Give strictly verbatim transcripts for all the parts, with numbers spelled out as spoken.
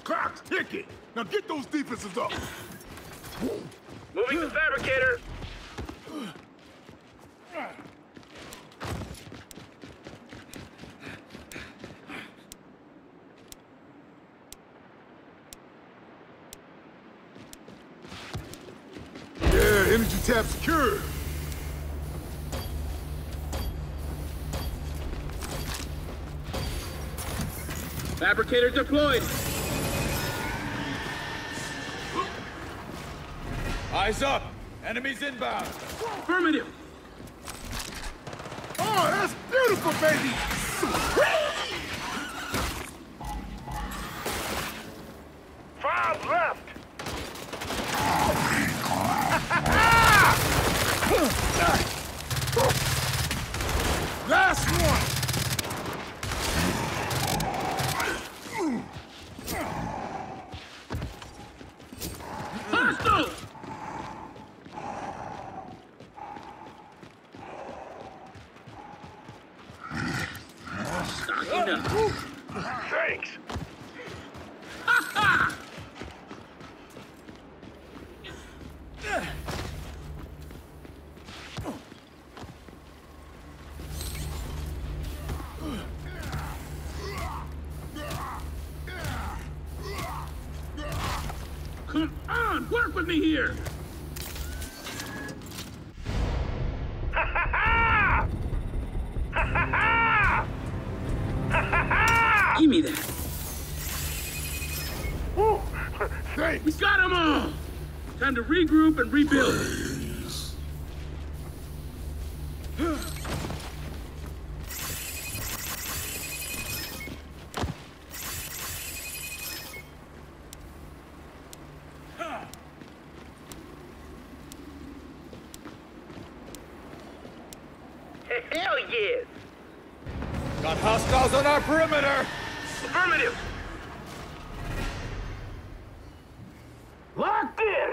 Clock's ticking. Now get those defenses up. Moving the fabricator. Yeah, energy tab secured. Fabricator deployed. Eyes up! Enemies inbound! Affirmative. Oh, that's beautiful, baby! Five left! Last one! Hostile! Stocking up. Thanks! Ha ha! Come on, work with me here! Ha ha ha! Ha ha ha! Ha ha ha! Give me that. Woo! We Thanks! got them all! Time to regroup and rebuild. Hell yes! Got hostiles on our perimeter! Affirmative! Locked in!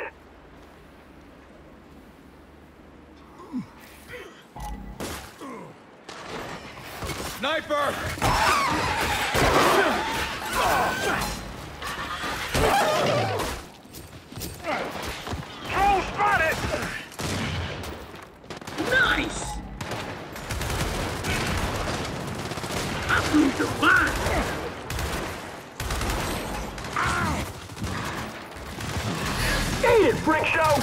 Sniper! Drone spotted! Nice! I'm going to survive! Eat it, Brick Show!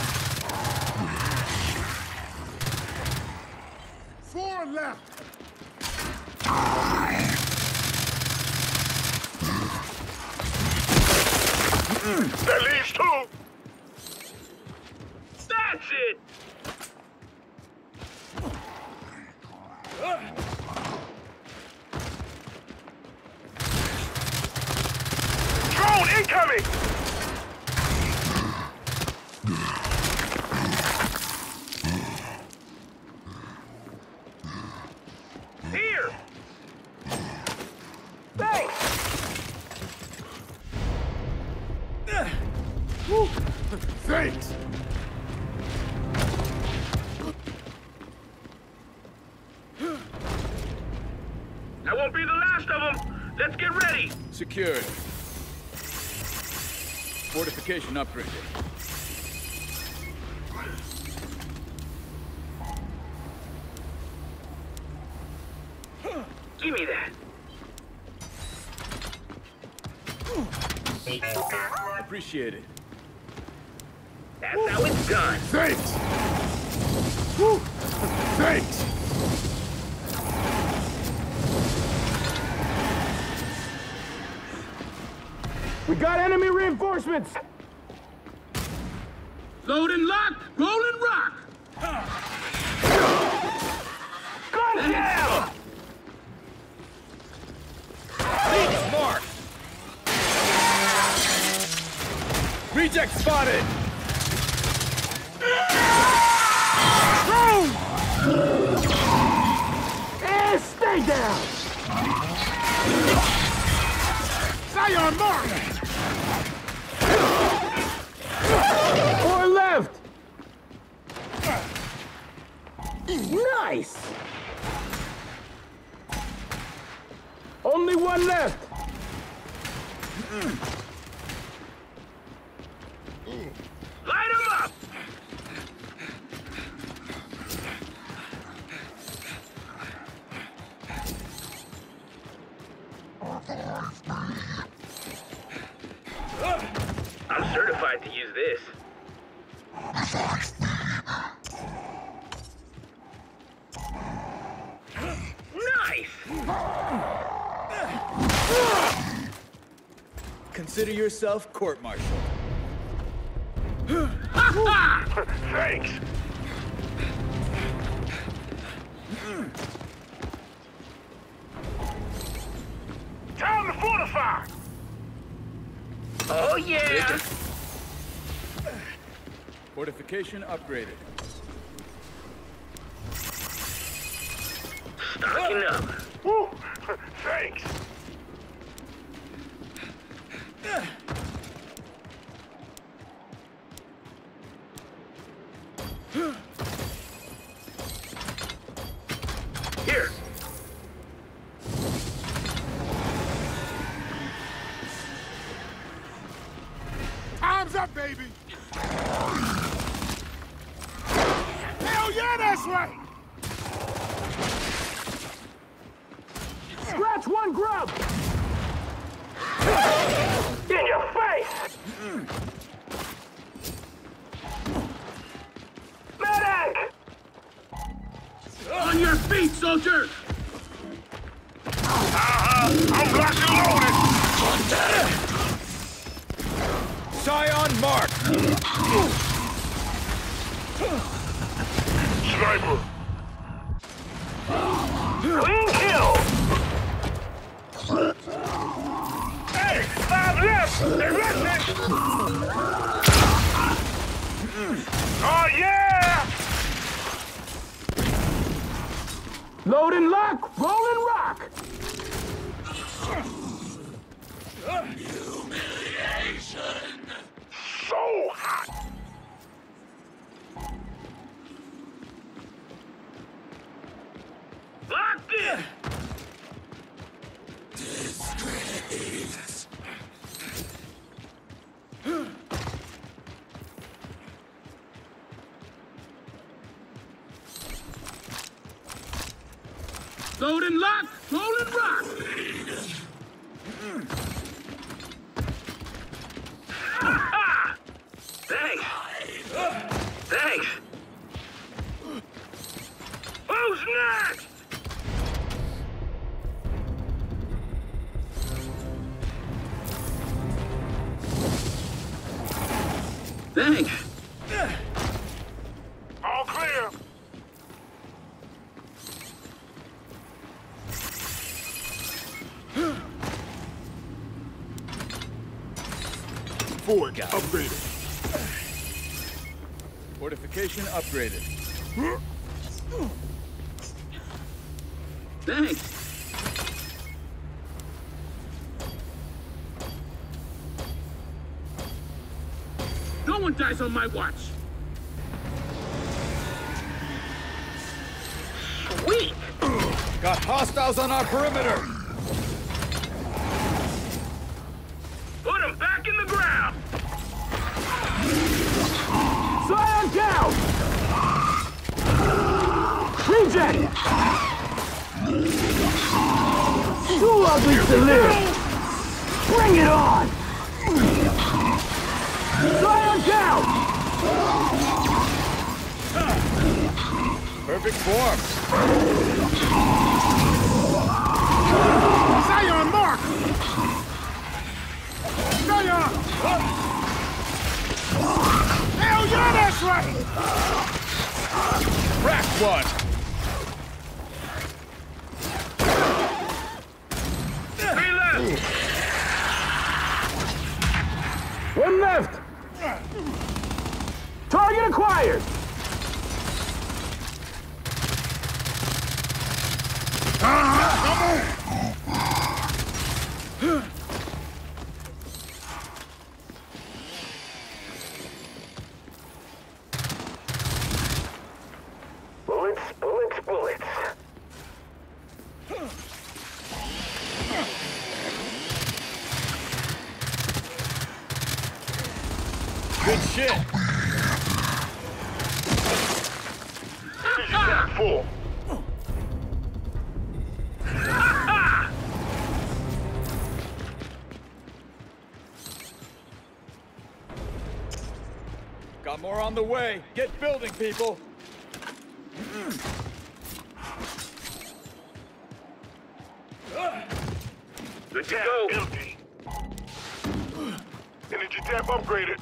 Four left! That leaves two! That's it! Drone incoming! Here! Thanks! Woo. Thanks! That won't be the last of them! Let's get ready! Secured. Fortification upgraded. Give me that! Appreciate it. That's how it's done! Thanks! Woo. Thanks! We got enemy reinforcements! Load and lock! Roll and rock! Gun down! Lead mark! Reject spotted! Drone! And stay down! Zion mark! Four left! Nice! Only one left! Light him up! I'm certified to use this. Nice! Consider yourself court-martialed. Thanks! Time to fortify! Oh yeah! Fortification upgraded. Stocking up. Woo! Thanks! Here! Time's up, baby! Hell yeah, that's right! Scratch one grub! In your face! Medic! On your feet, soldier! Uh-huh! I'm locked and loaded! Scion mark! Sniper! Clean kill! Hey! Five left! They're rushing! Oh yeah! Load and lock, roll and rock! So hot! Locked in! Disgrace. Load and lock, roll and rock! Thanks! Thanks! Who's next? Thanks. All clear! Ford upgraded. Fortification upgraded. Thanks. No one dies on my watch. Sweet! Got hostiles on our perimeter! Put him back in the ground! Scion down! Reject! Too ugly to live! Bring it on! Scion down! Perfect form! Scion mark! Scion! Hell yeah, that's right! Crack one! Three left! One left! Target acquired! Bullets, bullets, bullets. Good shit. Energy tank full. Got more on the way. Get building, people. Good to go. Empty. Energy tap upgraded.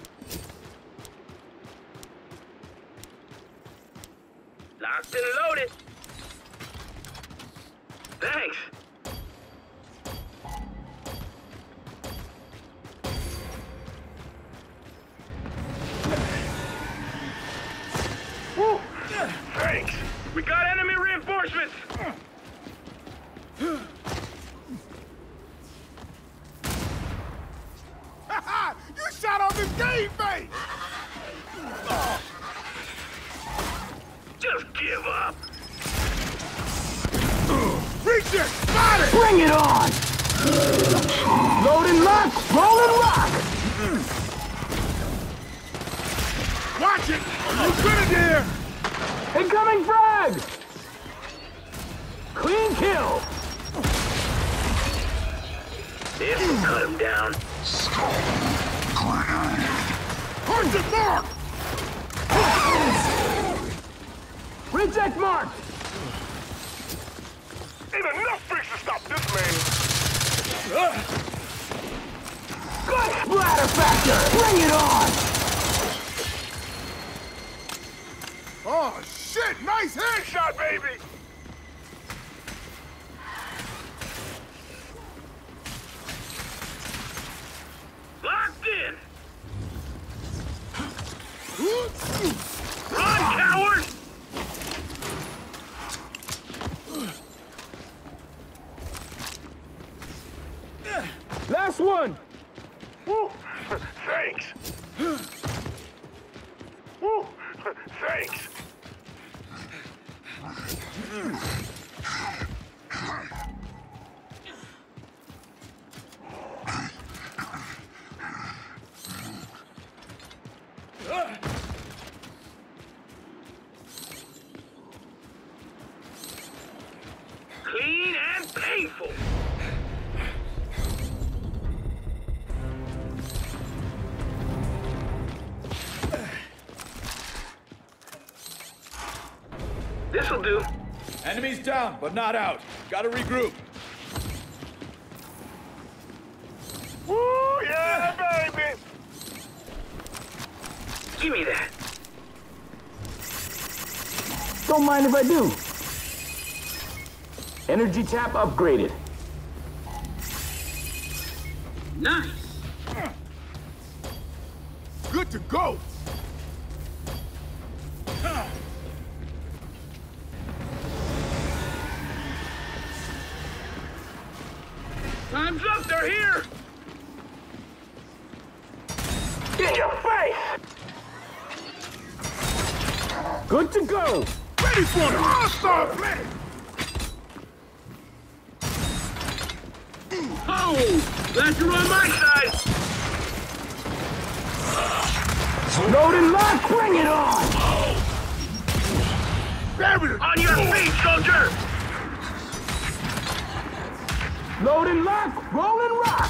Locked and loaded. Thanks. Woo! Thanks. We got enemy reinforcements. You shot off his game face! Just give up. Reach it! Got it! Bring it on! Load and lock! Roll and rock! Watch it! You grenadier! Incoming frag! Clean kill! This will cut him down. Hundred mark! Reject mark! Ain't enough freaks to stop this man. Good splatter factor! Bring it on! Oh, shit! Nice headshot, baby! Locked in. Run, coward! Last one! Woo. Thanks. Woo. Thanks. Clean and painful. This'll do. Enemies down, but not out. Gotta regroup. Woo, yeah, baby. Give me that. Don't mind if I do. Energy tap upgraded. Nice. Good to go! Time's up, they're here! In your face! Good to go! Ready for an all-star play! Oh! Glad you're on my side! Load and lock! Bring it on! Barrier! On your feet, soldier! Load and lock! Roll and rock!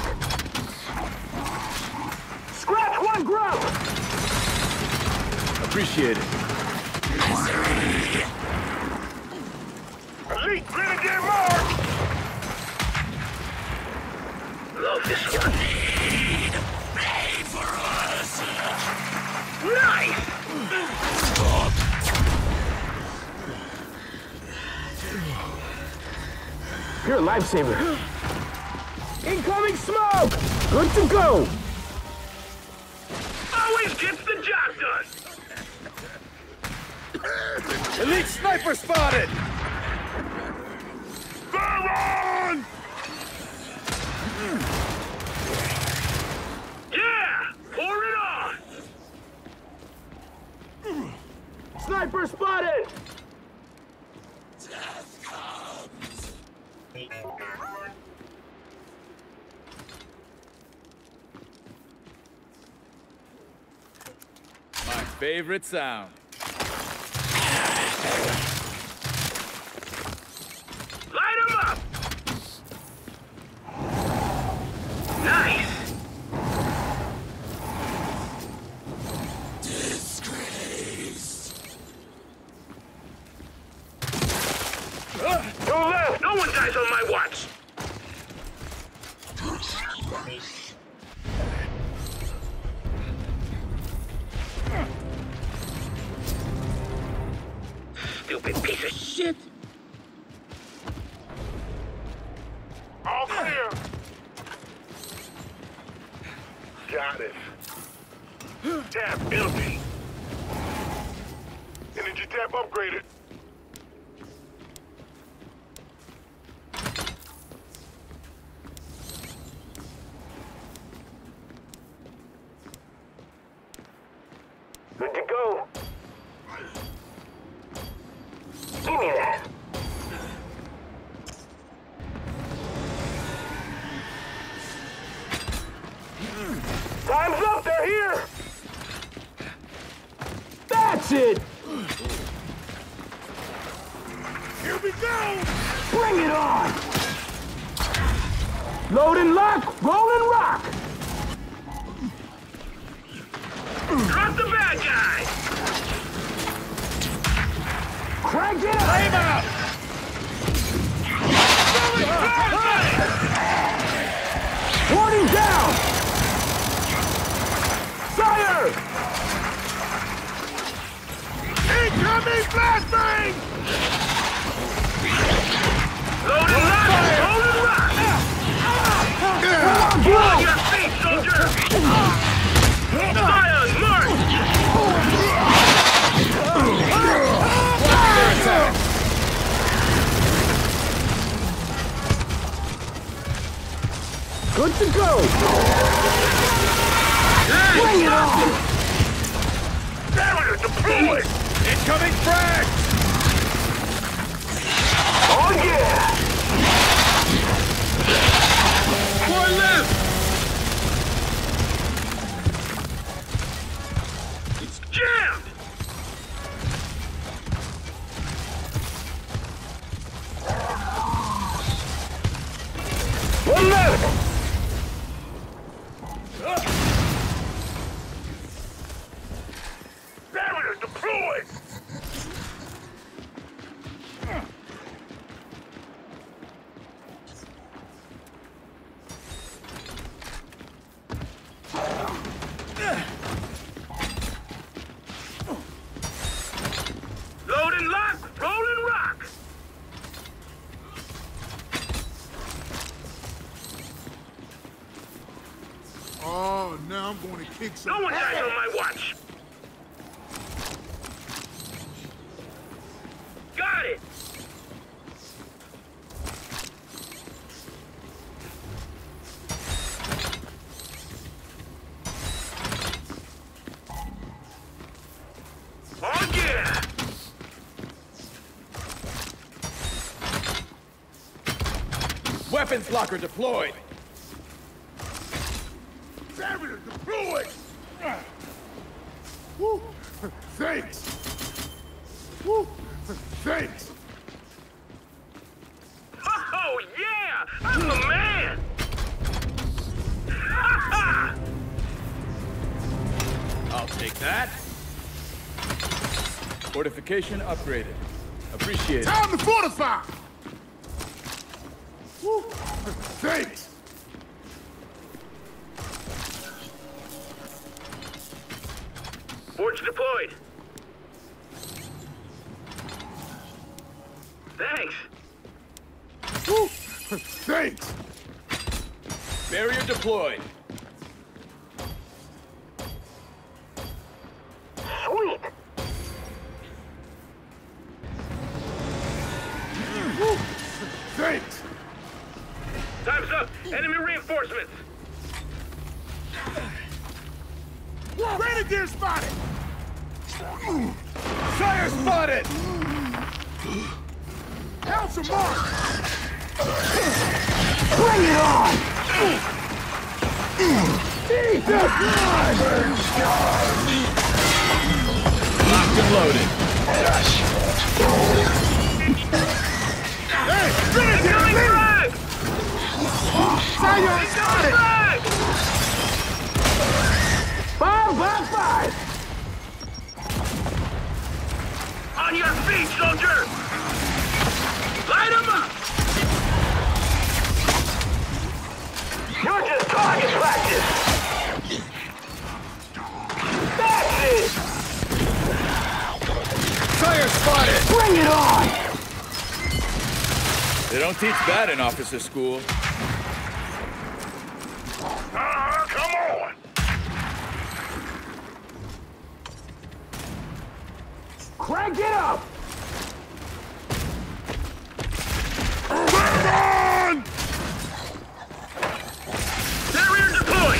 Scratch one grub! Appreciate it. Elite Grenadier Mark! Love this one. Pay for us! Nice! You're a lifesaver. Incoming smoke! Good to go! Always gets the job done! Elite sniper spotted! They're on! Yeah! Pour it on! Sniper spotted! favorite sound. Light him up! Nice! Disgrace. Go left! No one dies on my watch! Stupid piece of shit! All clear. Got it. Tap empty. Energy tap upgraded. Good to go. Give me that. Time's up, they're here! That's it! Here we go! Bring it on! Load and lock, roll and rock! Drop the bad guy! Crank it up! Flame out! Warning down! Fire! Incoming flashbang! Load and lock! Roll and rock! On your feet, soldier! Zion, march! Their attack! Good to go! Bring it on! Barrier deployed! Incoming frag! Oh yeah! One left! It's jammed! One left! Barrier deployed! Load and lock! Roll and rock! Oh, now I'm going to kick some. No one dies on my watch! Got it! Oh yeah! Weapons locker deployed! Barrier deployed! Woo! Thanks! Woo! Thanks! Oh yeah! I'm the man! Ha ha! I'll take that. Fortification upgraded. Appreciate it. Time to fortify! Woo! Thanks! Forge deployed. Thanks. Woo! Thanks! Barrier deployed. Sweet! Woo! Thanks! Time's up. Enemy reinforcements. Grenadier spotted! Fire spotted! House of mark! Bring it on! Eat the blood! Locked and loaded. Hey, finish him, Incoming please! frag! Zion, got it! Frag! Five by five! On your feet, soldier! Light him up! You're just target practice! That's it! Fire spotted! Bring it on! They don't teach that in officer school. Ah, come on! Crank it up! Burn on! Barrier deployed!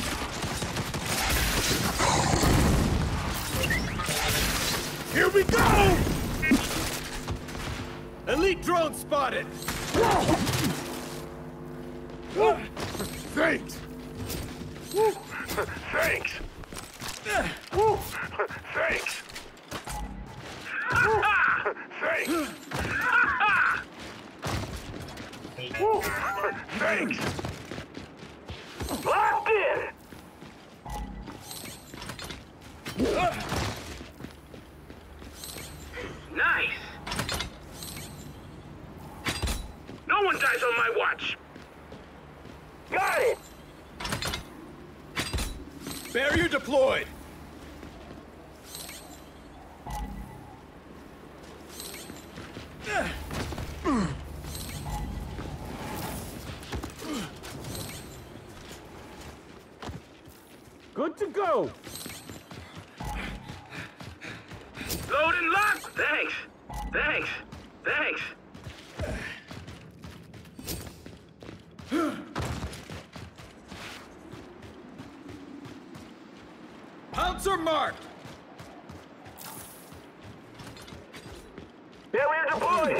Here we go! Elite drone spotted! Thanks! Thanks! Thanks! Thanks! Thanks! Locked in! Nice! No one dies on my watch! Got it! Barrier deployed! Good to go! Load and lock! Thanks! Thanks! Thanks! Pouncer marked! Barrier deployed!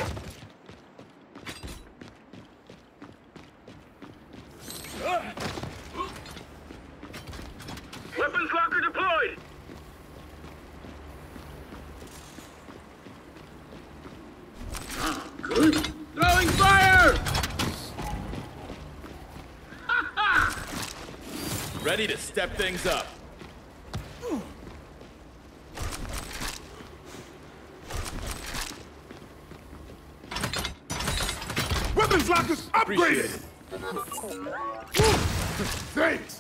Weapons locker deployed! Oh, good. Throwing fire! Ready to step things up. Weapons lockers Appreciate upgraded! it. Thanks!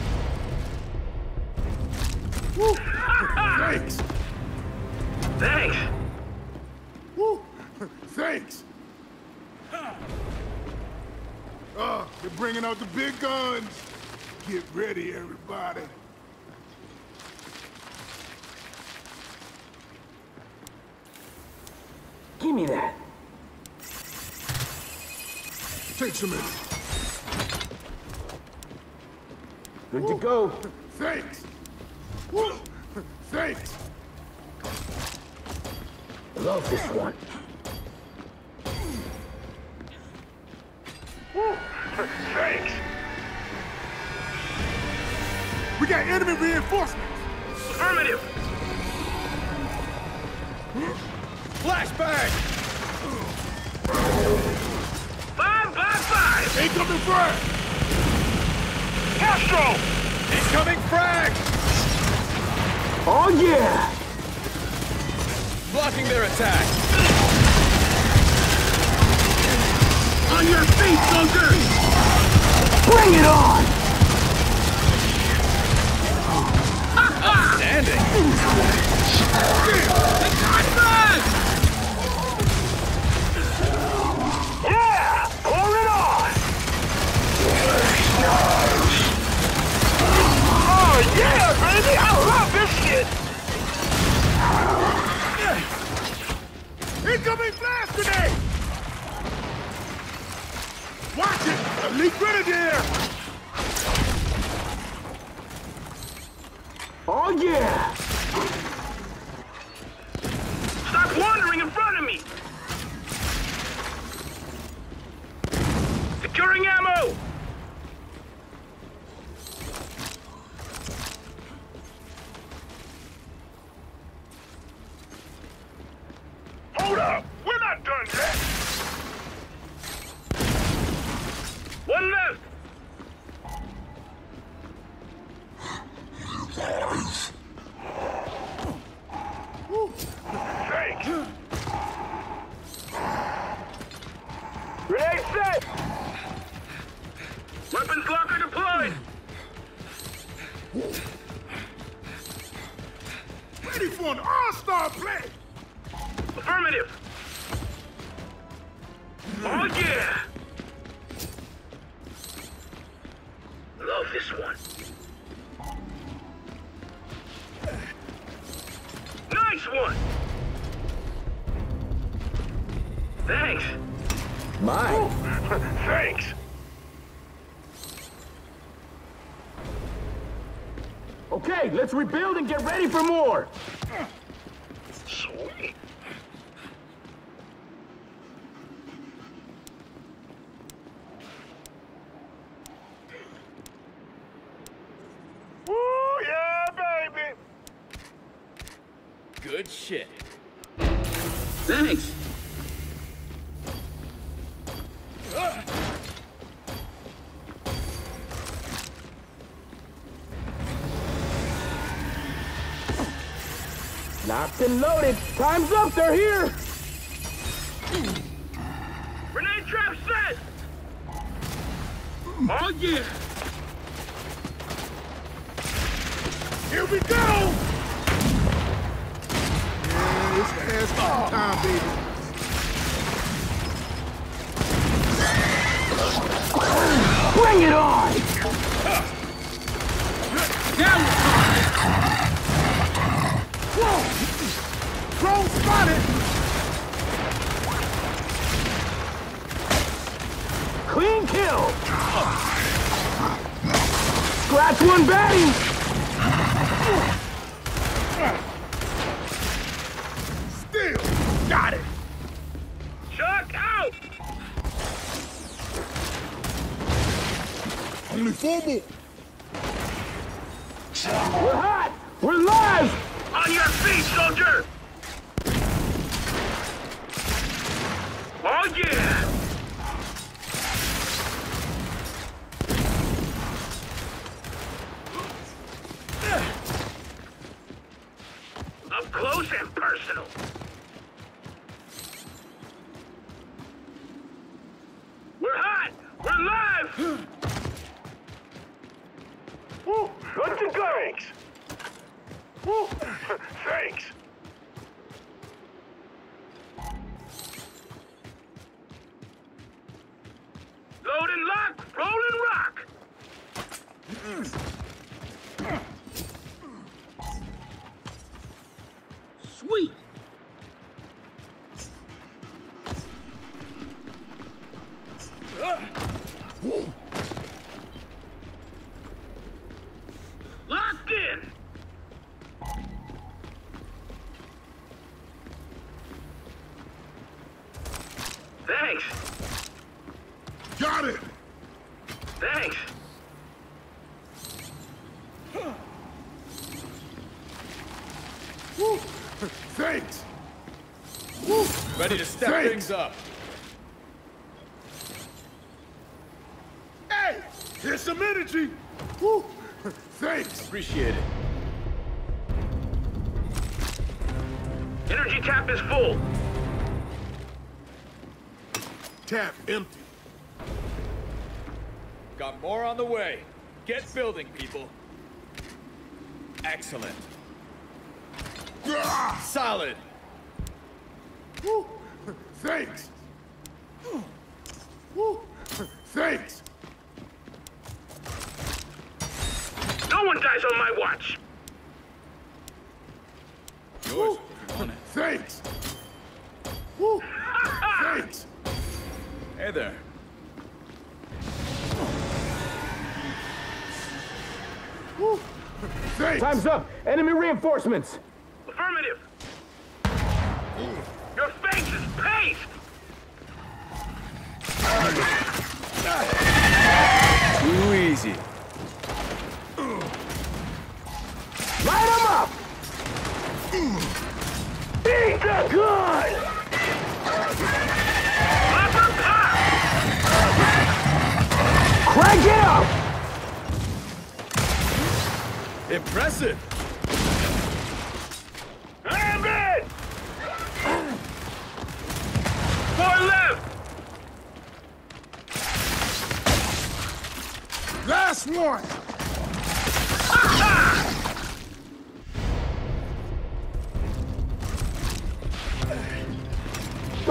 Woo. Thanks! Thanks! Woo. Thanks! Oh, they're bringing out the big guns! Get ready, everybody! Give me that. Take some in. Good to go. Thanks! Woo. Thanks! Love this one. Thanks! We got enemy reinforcements! Affirmative! Flashbang! Five by five! Incoming frag! Castro! Incoming frag! Oh yeah! Blocking their attack. On your feet, soldiers! Bring it on! Outstanding! Yeah! Pour it on! Oh yeah, baby! I love this shit! Incoming blast grenade! Watch it! Elite Grenadier! Oh yeah! Stop wandering in front of me! Securing ammo! Ready for an all-star play! Affirmative! Oh yeah! Love this one. Nice one! Thanks! Mine. Thanks! Okay, let's rebuild and get ready for more. Sweet! Woo, yeah, baby! Good shit. Thanks! Locked and loaded. Time's up. They're here. Grenade trap set! Oh yeah! Here we go! Yeah, it's ass kicking time, baby. Bring it on. Now Whoa! Drone spotted! Clean kill. Scratch one baddie. Still got it! Chuck out! Only four more. We're hot. We're live. On your feet, soldier! Oh yeah! Up close and personal. We're hot! We're live! Woo! Good to go! Thanks! Woo! Thanks! Load and lock! Roll and rock! Sweet! Locked in! Thanks! Got it! Thanks! Woo! Thanks! Woo! Ready to step Thanks. things up. Hey! Here's some energy! Woo! Thanks! Appreciate it. Energy tap is full! Tap empty. Got more on the way. Get building, people. Excellent. Ah! Solid. Woo! Thanks! Woo! Thanks! No one dies on my watch! Yours, if you want it. Thanks! Woo! Thanks! Hey there. Woo! Thanks! Time's up. Enemy reinforcements. Affirmative! Your face is paste! Too easy. Light them up. Eat the gun. Upper pop! Crank it up. Impressive. I'm in! Four left! Last one! Ha ha!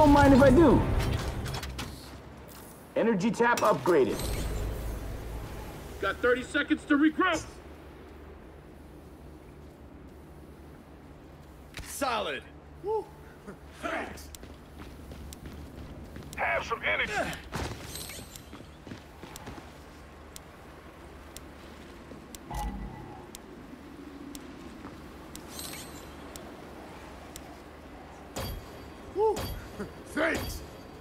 don't mind if I do. Energy tap upgraded. Got thirty seconds to regroup. Solid. Woo. Thanks. Have some energy. Woo. Thanks.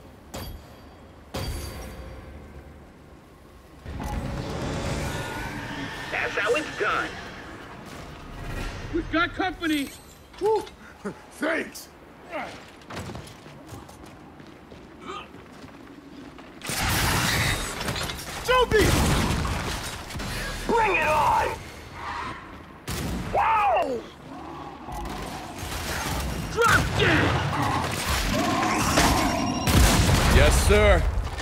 That's how it's done. We've got company. Woo. Thanks. Joby! Bring it on! Wow! Drop dead. Yes, sir.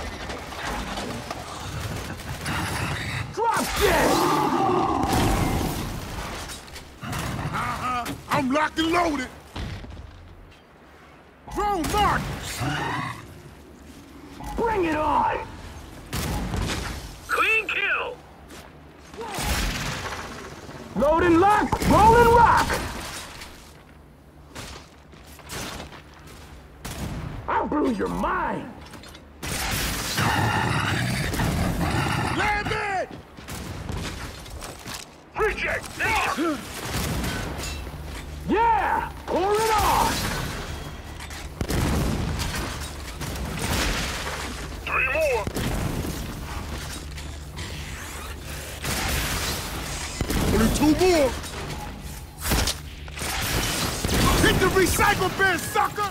Drop dead! Uh-huh. I'm locked and loaded. Drone mark! Bring it on! Clean kill. Load and lock, roll and rock! I'll bruise your mind! Land it! Reject. Yeah! Pour it on! Three more. Only two more! Hit the recycle bin, sucker!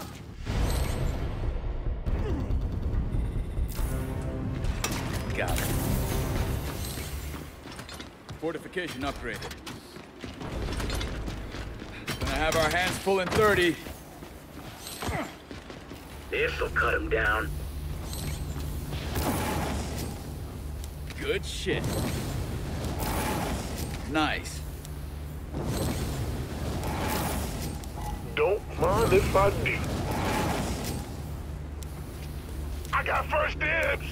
Got it. Fortification upgraded. Gonna have our hands full in thirty. This'll cut him down. Good shit. Nice. Don't mind if I do. I got first dibs.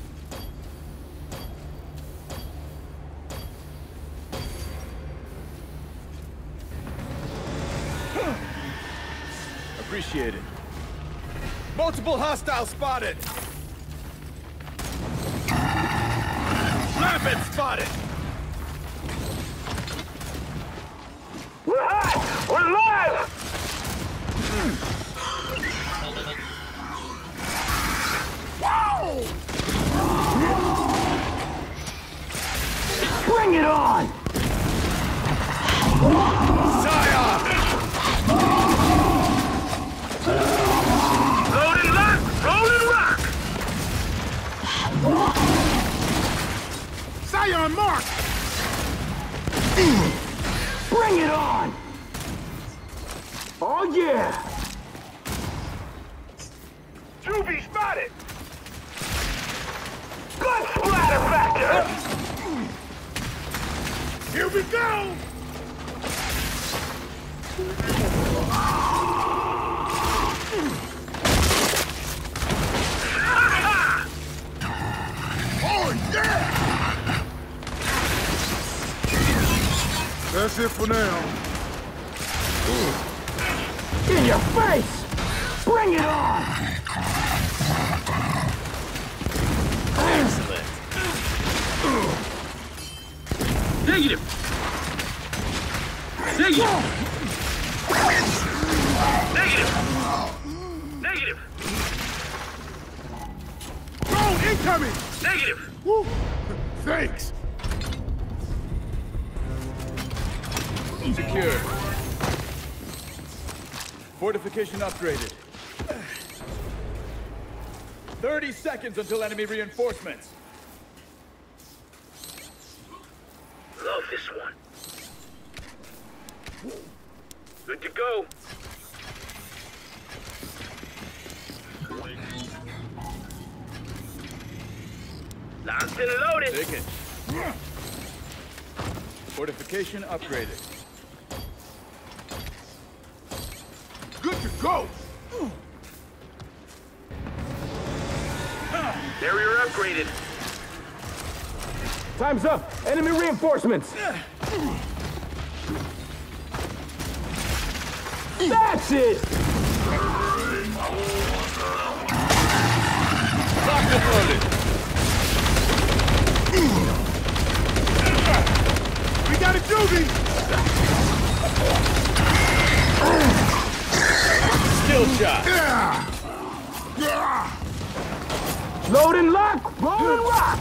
Appreciate it. Multiple hostiles spotted. Rapid spotted. We're hot! We're live! Wow! Bring it on! Scion! Load and lock, roll and rock. Scion mark! Bring it on! Oh yeah! Juby spotted. Good splatter factor! Here we go! Oh yeah! That's it for now. In your face! Bring it on! Excellent. Negative. Negative. Negative. Negative. Drone incoming! Negative. Woo. Thanks. Secure. Fortification upgraded. thirty seconds until enemy reinforcements. Love this one. Good to go. Locked and loaded. Take it. Fortification upgraded. Good to go. Barrier upgraded. Time's up. Enemy reinforcements. That's it! Locked and loaded. We got a doobie! Still shot. Load and lock! Roll and rock!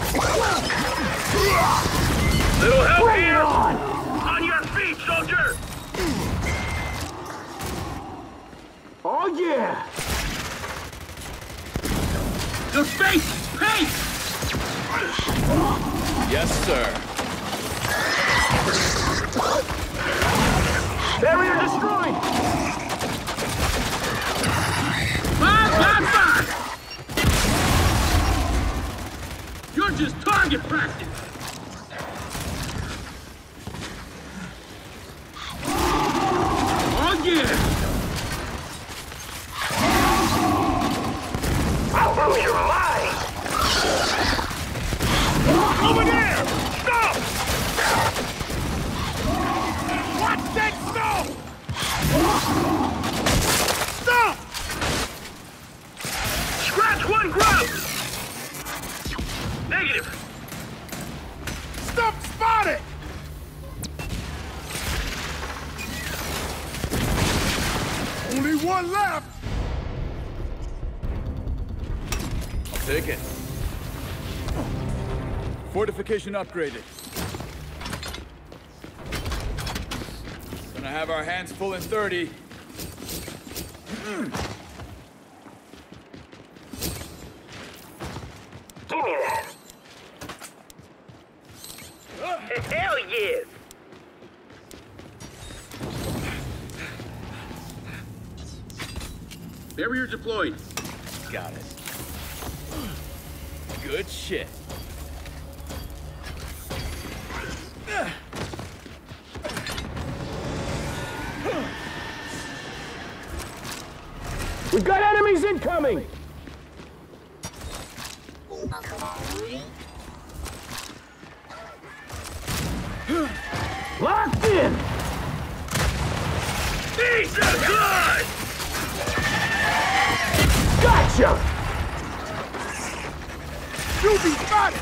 Little help Bring it here! on! On your feet, soldier! Oh yeah! No space! Pace! Yes, sir. Barrier destroyed! Five, five, five! You're just target practice! Oh yeah! I'll blow your mind! Over there! Stop! Watch that snow! Stop! Scratch one grub! Negative! Stop spotted! Only one left! I'll take it. Fortification upgraded. Gonna have our hands full in thirty. Give me that! Hell yeah! Barrier deployed. Got it. Good shit. We've got enemies incoming! Locked in! These are good! Gotcha! Doobie spotted!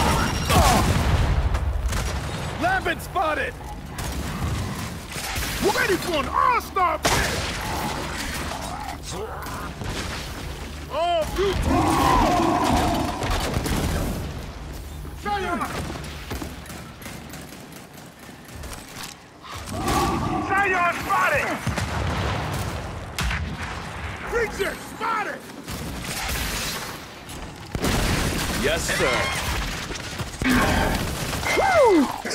Lambent spotted! We're ready for an all-star match! Oh, beautiful! Sayonara! Sayonara spotted! Creature spotted! Yes, sir. Woo!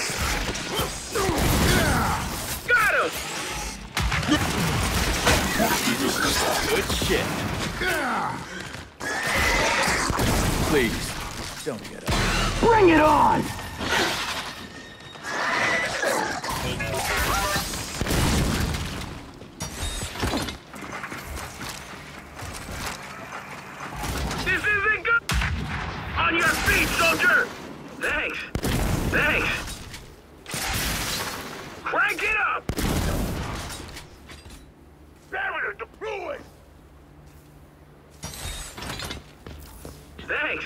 Got him! Good shit. Please, don't get up. Bring it on! This isn't good! On your feet, soldier! Thanks. Thanks. Crank it up! Barrier deployed! Thanks.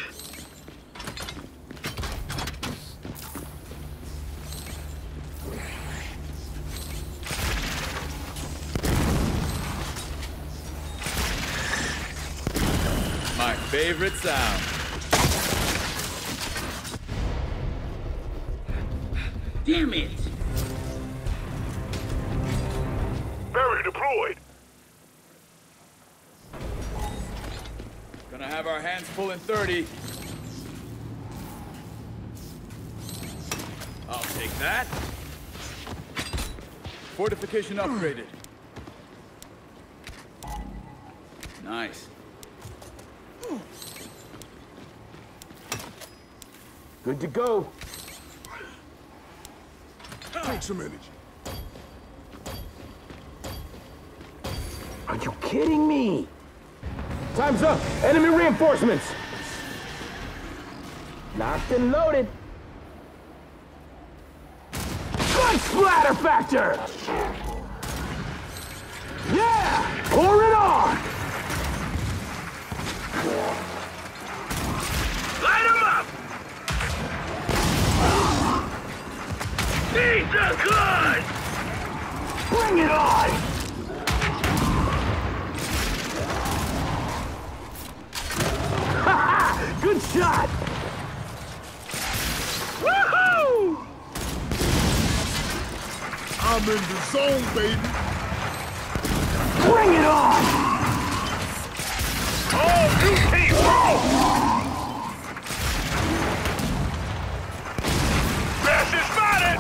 My favorite sound. Damn it! Barrier deployed! Gonna have our hands full in thirty. I'll take that. Fortification upgraded. Nice. Good to go. Take some energy. Are you kidding me? Time's up. Enemy reinforcements. Locked and loaded. Good splatter factor! Yeah! Pour it on! Light him up! These are good! Bring it on! Ha-ha! Good shot! Woohoo! I'm in the zone, baby. Bring it on! All new people! Fast and spotted!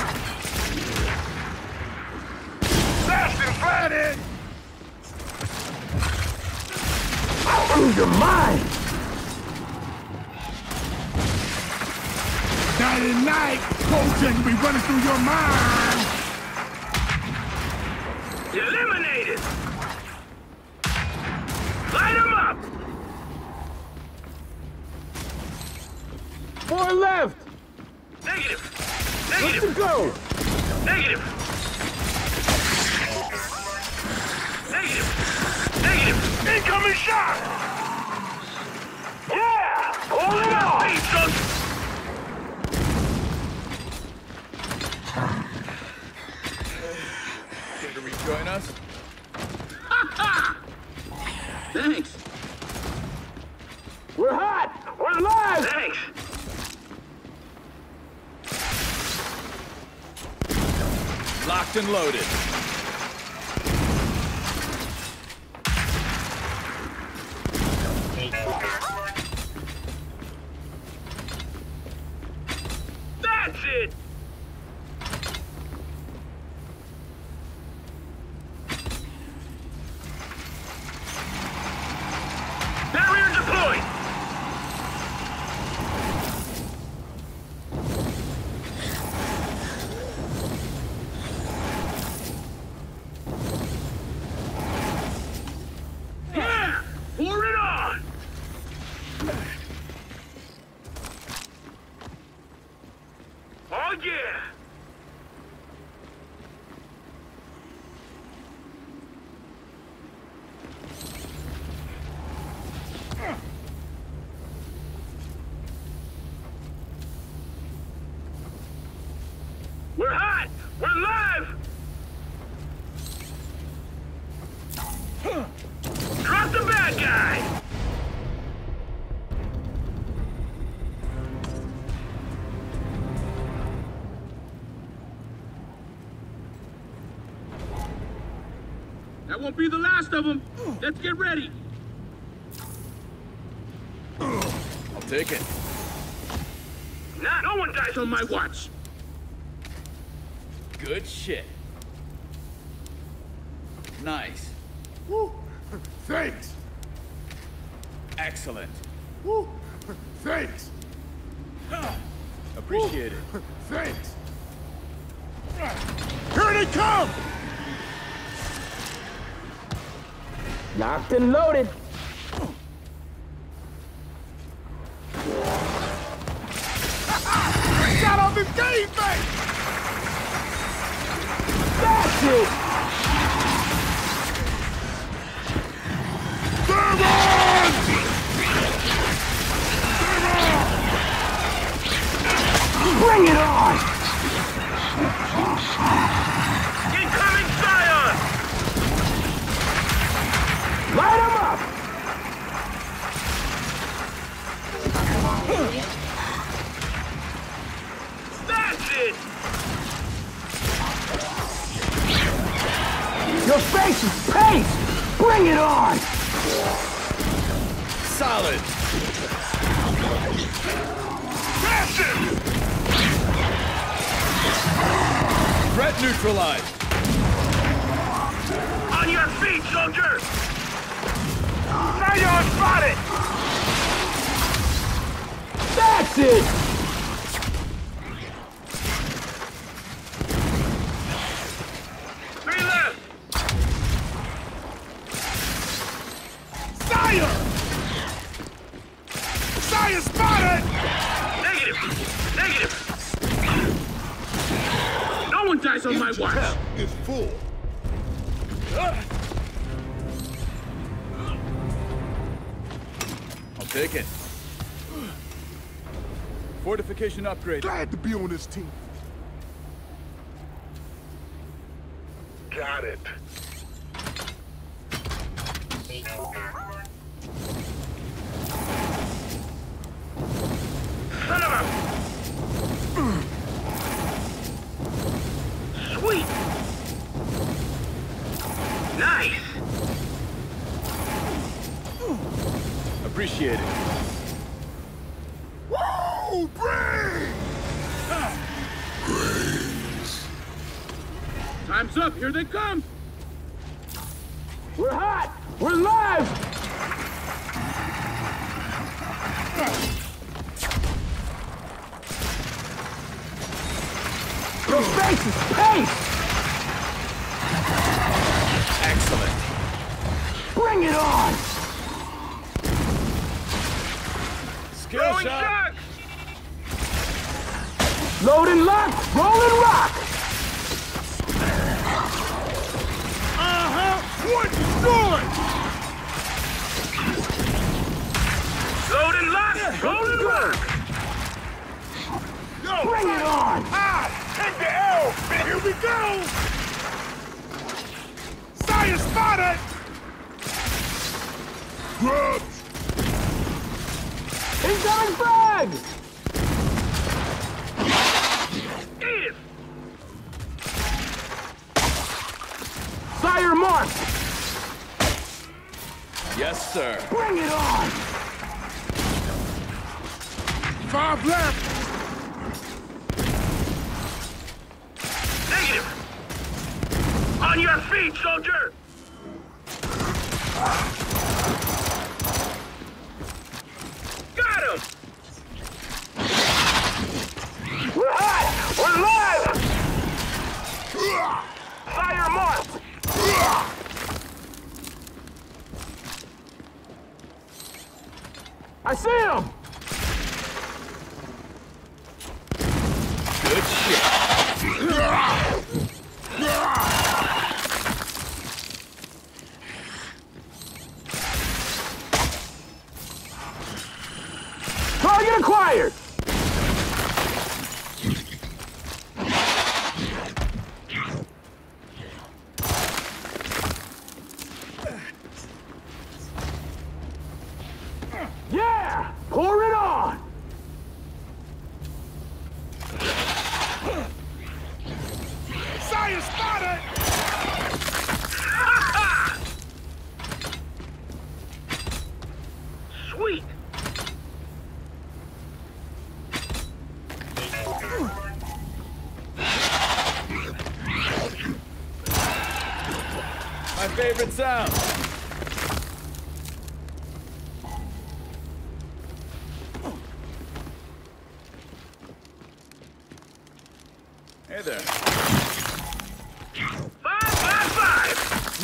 Fast and flatted! I'll lose your mind! Night and night, coaching will be running through your mind. Eliminated! Light him up! Four left! Negative! Good Negative! to go! Negative! Negative! Negative! Incoming shot! Yeah! Pull it out! Hey, son! Care to rejoin us? Thanks! We're hot! We're live! Thanks! Locked and loaded. That's it! Barrier deployed! Yeah! Pour it on! Oh yeah! We're hot! We're live! Drop the bad guy! That won't be the last of them. Let's get ready. I'll take it. Nah, no one dies on my watch. Good shit. Nice. Woo. Thanks. Excellent. Woo. Thanks. Appreciate it. Thanks. Here they come! Locked and loaded. Got on this game thing! That's it! They're on! Bring it on! Incoming Scion! Light 'em up! That's it! Your face is paste! Bring it on! Solid. Massive! Threat neutralized. On your feet, soldier! Scion spotted! That's it! Three left! Sire! Sire spotted! Negative! dies on my Energy watch. tap is full. I'll take it. Fortification upgrade. Glad to be on this team. Got it. Son of a... Sweet! Nice! Appreciate it. Woo! Bring! Time's up, here they come! We're hot! We're live! Your face is paste! Excellent. Bring it on! Skill Throwing shot. shots! Load and lock! Roll and rock! Uh-huh! What destroyed? Load and lock! Roll and rock! Yo! Bring it on! Ah! Take the L! Here we go! Sire spotted! Grubs! Incoming frag! Eat it! Sire marked! Yes, sir. Bring it on! Five left! Negative! On your feet, soldier! Got him! We're hot! We're live! Fire marked! I see him! Good shit. Target acquired! Yeah! Pour it on! Sire spotted! Sweet! My favorite sound. Hey there. Five, five, five!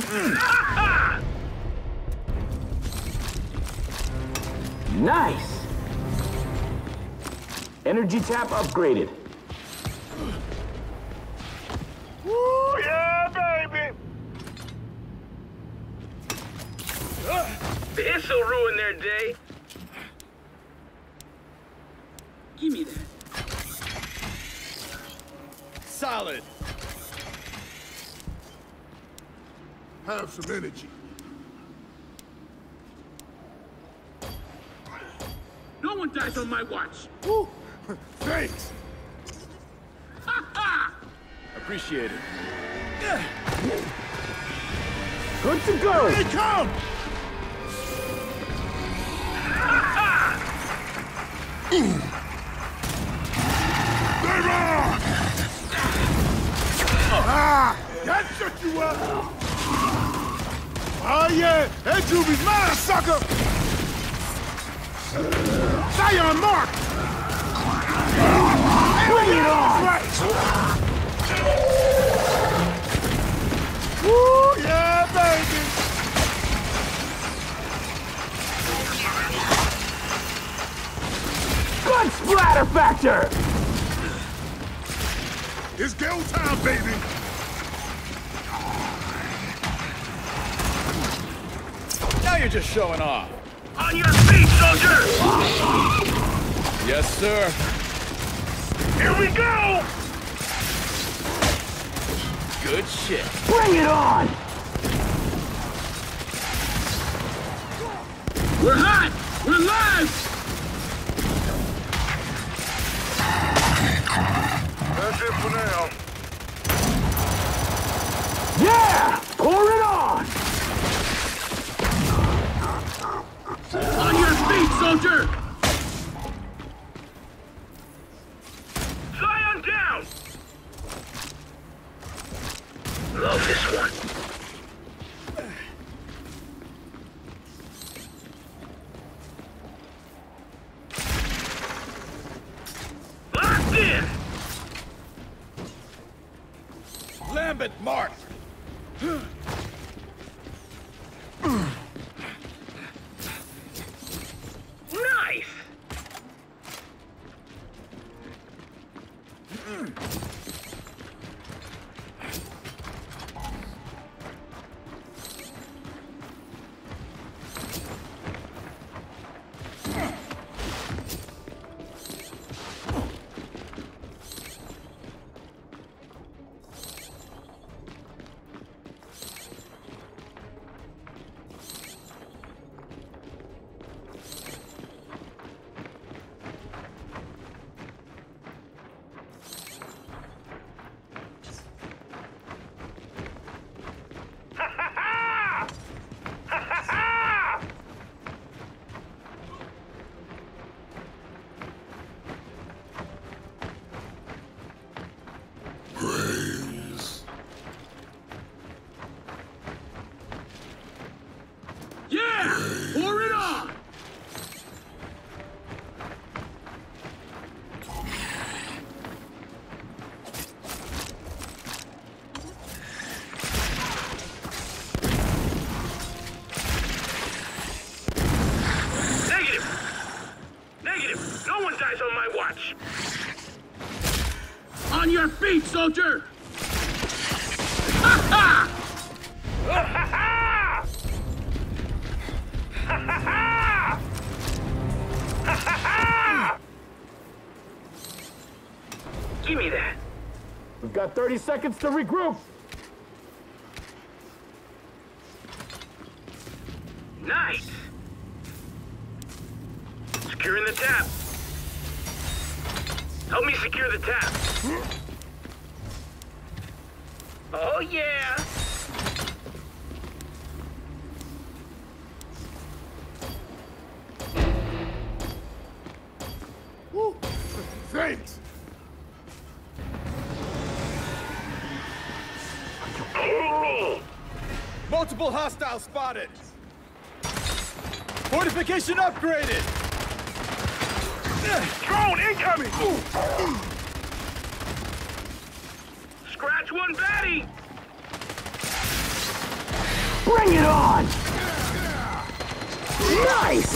Nice! Energy tap upgraded. Woo, yeah, baby! This'll ruin their day. Give me that. Solid. Have some energy. No one dies on my watch. Woo! Thanks! Appreciate it. Good to go! They come! They rock! Ah! That shut you up! Oh yeah! That Juby's mine, sucker! Zion mark! Bring it on! Right! Woo! Yeah, baby! Good splatter factor! It's go time, baby! Now you're just showing off. On your feet, soldier! Yes, sir. Here we go! Good shit. Bring it on! We're hot! We're live! That's it for now. Yeah! Pour it on! On your feet, soldier! Zion down! Love this one. Locked in! Lambent mark! Nice! Praise. Yeah! Pour it on! Negative! Negative! No one dies on my watch! On your feet, soldier! Ha ha! Ha ha ha! Ha ha ha! Ha ha ha! Give me that. We've got thirty seconds to regroup. Nice. Securing the tap. Help me secure the tap. Oh, yeah. Woo. Thanks. Kidding me? Multiple hostiles spotted. Fortification upgraded. Drone incoming! Scratch one baddie! Bring it on! Nice!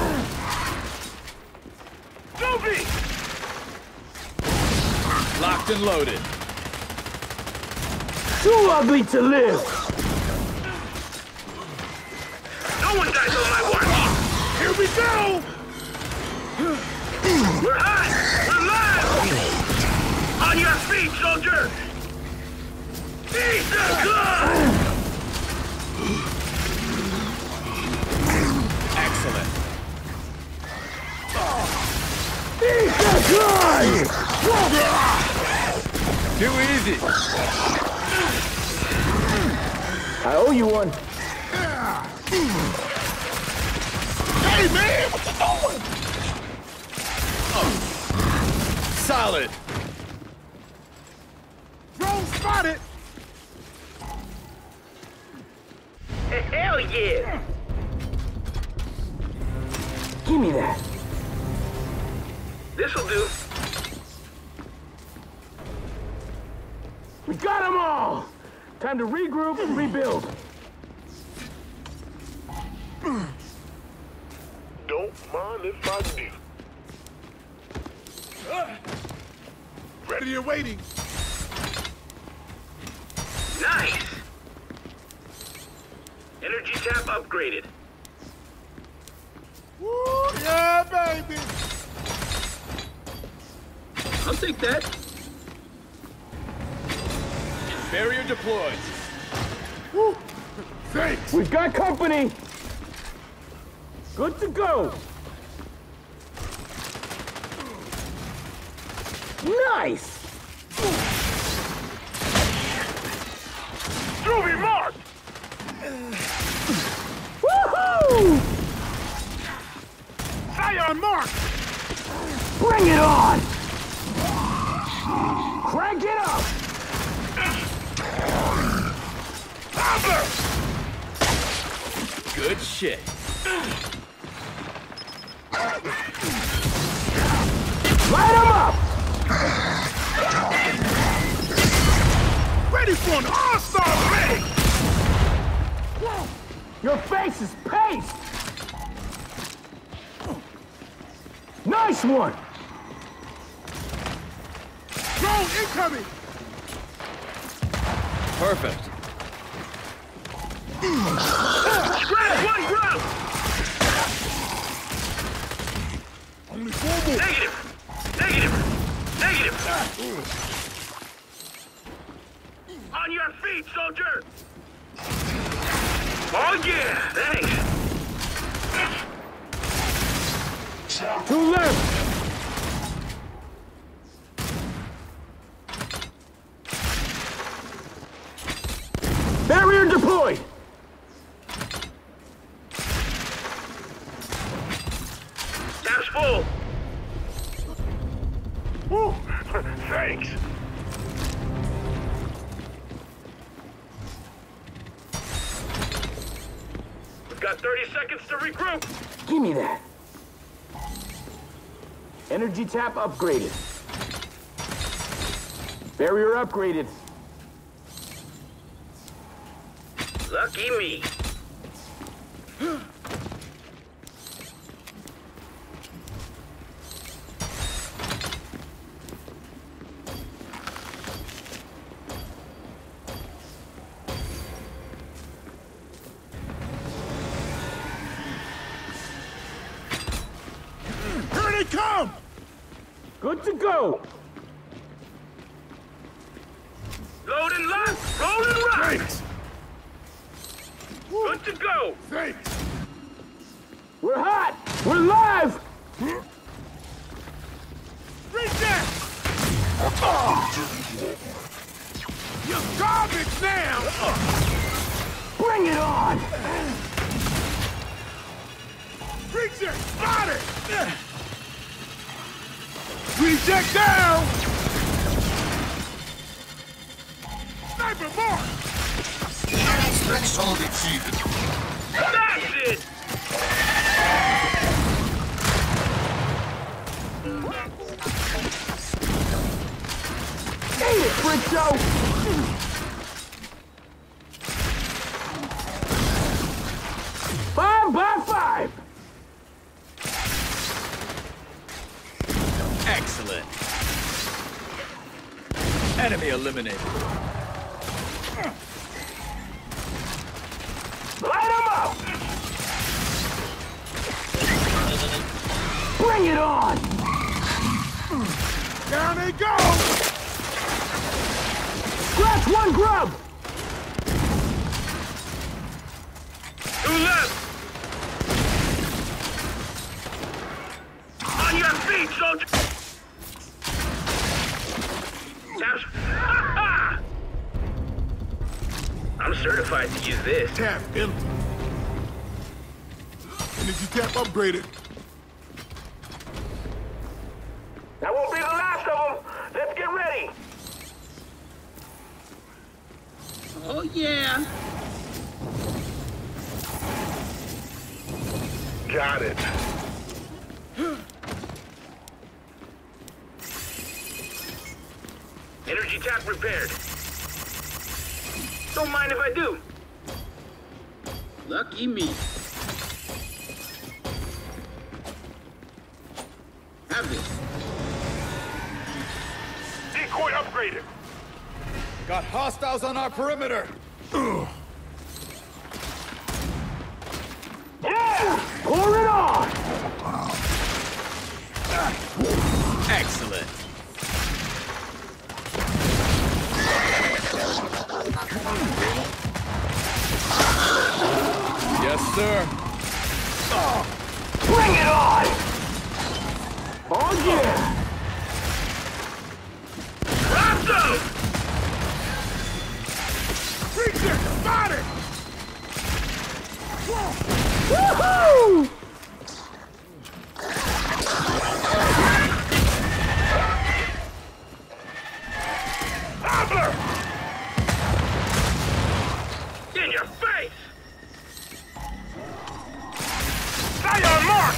Doobie! Locked and loaded. Too ugly to live! No one dies on my watch! Here we go! We're hot! We're live! On your feet, soldier! Eat the gun! Excellent. Eat the gun! Too easy. I owe you one. Hey, man! What you doing? Solid. Drone spotted! Hell yeah! Give me that. This'll do. We got them all! Time to regroup and rebuild. Don't mind if I do. Ready and waiting. Nice! Energy tap upgraded. Woo, yeah, baby! I'll take that. Barrier deployed. Woo! Thanks! We've got company. Good to go. Nice. Groovy mark! Woohoo! Scion mark! Bring it on. Crank it up. Cobbler! Good shit. Light 'em up. Ready for an all-star raid! Your face is paste. Nice one. Drone incoming! Perfect. Scratch one grub! Only four more! Negative! Negative! Negative! On your feet, soldier! Oh yeah! Thanks! Two left. Barrier deployed. Tap's full! Woo! Thanks! We've got thirty seconds to regroup! Give me that. Energy tap upgraded. Barrier upgraded. Lucky me. Here they come! Good to go. Load and lock! Roll and rock! Thanks! Good to go! Thanks! We're hot. We're live. Reject! You're garbage now! Bring it on. Reject! Got it! Reject down! Sniper mark! Threshold exceeded. That's it! Eat it, Bridgeau. Five by five. Excellent. Enemy eliminated. Light 'em up. Bring it on. Down they go! Scratch one grub. Two left! On your feet, soldier! Taps. I'm certified to use this. Tap empty. Energy tap upgraded. That won't be the last of them. Let's get ready. Oh yeah. Got it. Energy tap repaired. Don't mind if I do. Lucky me. Have this. Decoy upgraded. Got hostiles on our perimeter! Yeah! Pour it on! Excellent! Yes, sir. Bring it on! Oh, yeah! Awesome! Creature spotted! Woohoo! Hopper! In your face! Stay on mark!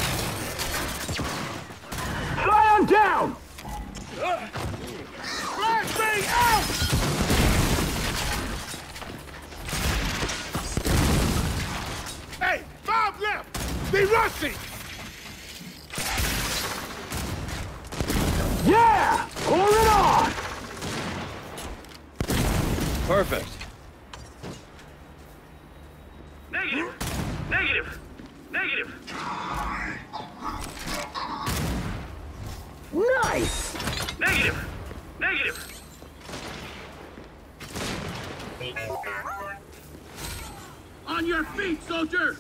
Fly on down! Flashbang out! Hey, five left! They rushing! Yeah! Pour it on! Perfect. Negative! Negative! Negative! Nice! Negative! Negative! On your feet, soldier!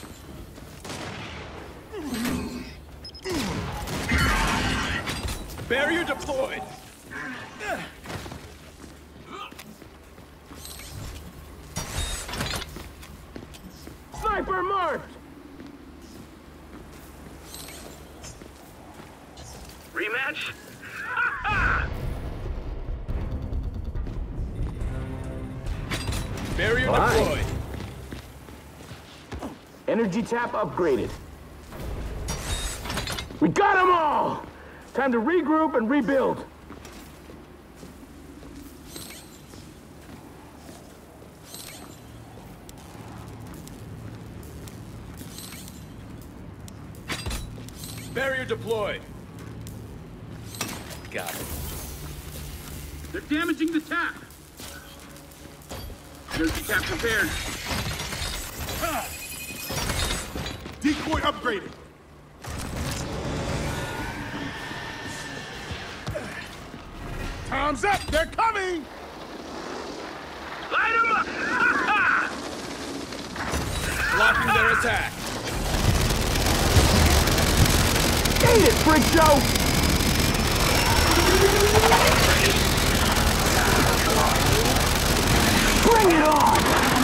Barrier deployed! Sniper marked! Rematch? Ha ha! Barrier All right. deployed! Energy tap upgraded. We got them all! Time to regroup and rebuild. Barrier deployed! Got it. They're damaging the tap! Energy tap repaired. Decoy upgraded. Time's up! They're coming! Light them up! Ha ha! Blocking their attack! Eat it, freak show! Bring it on!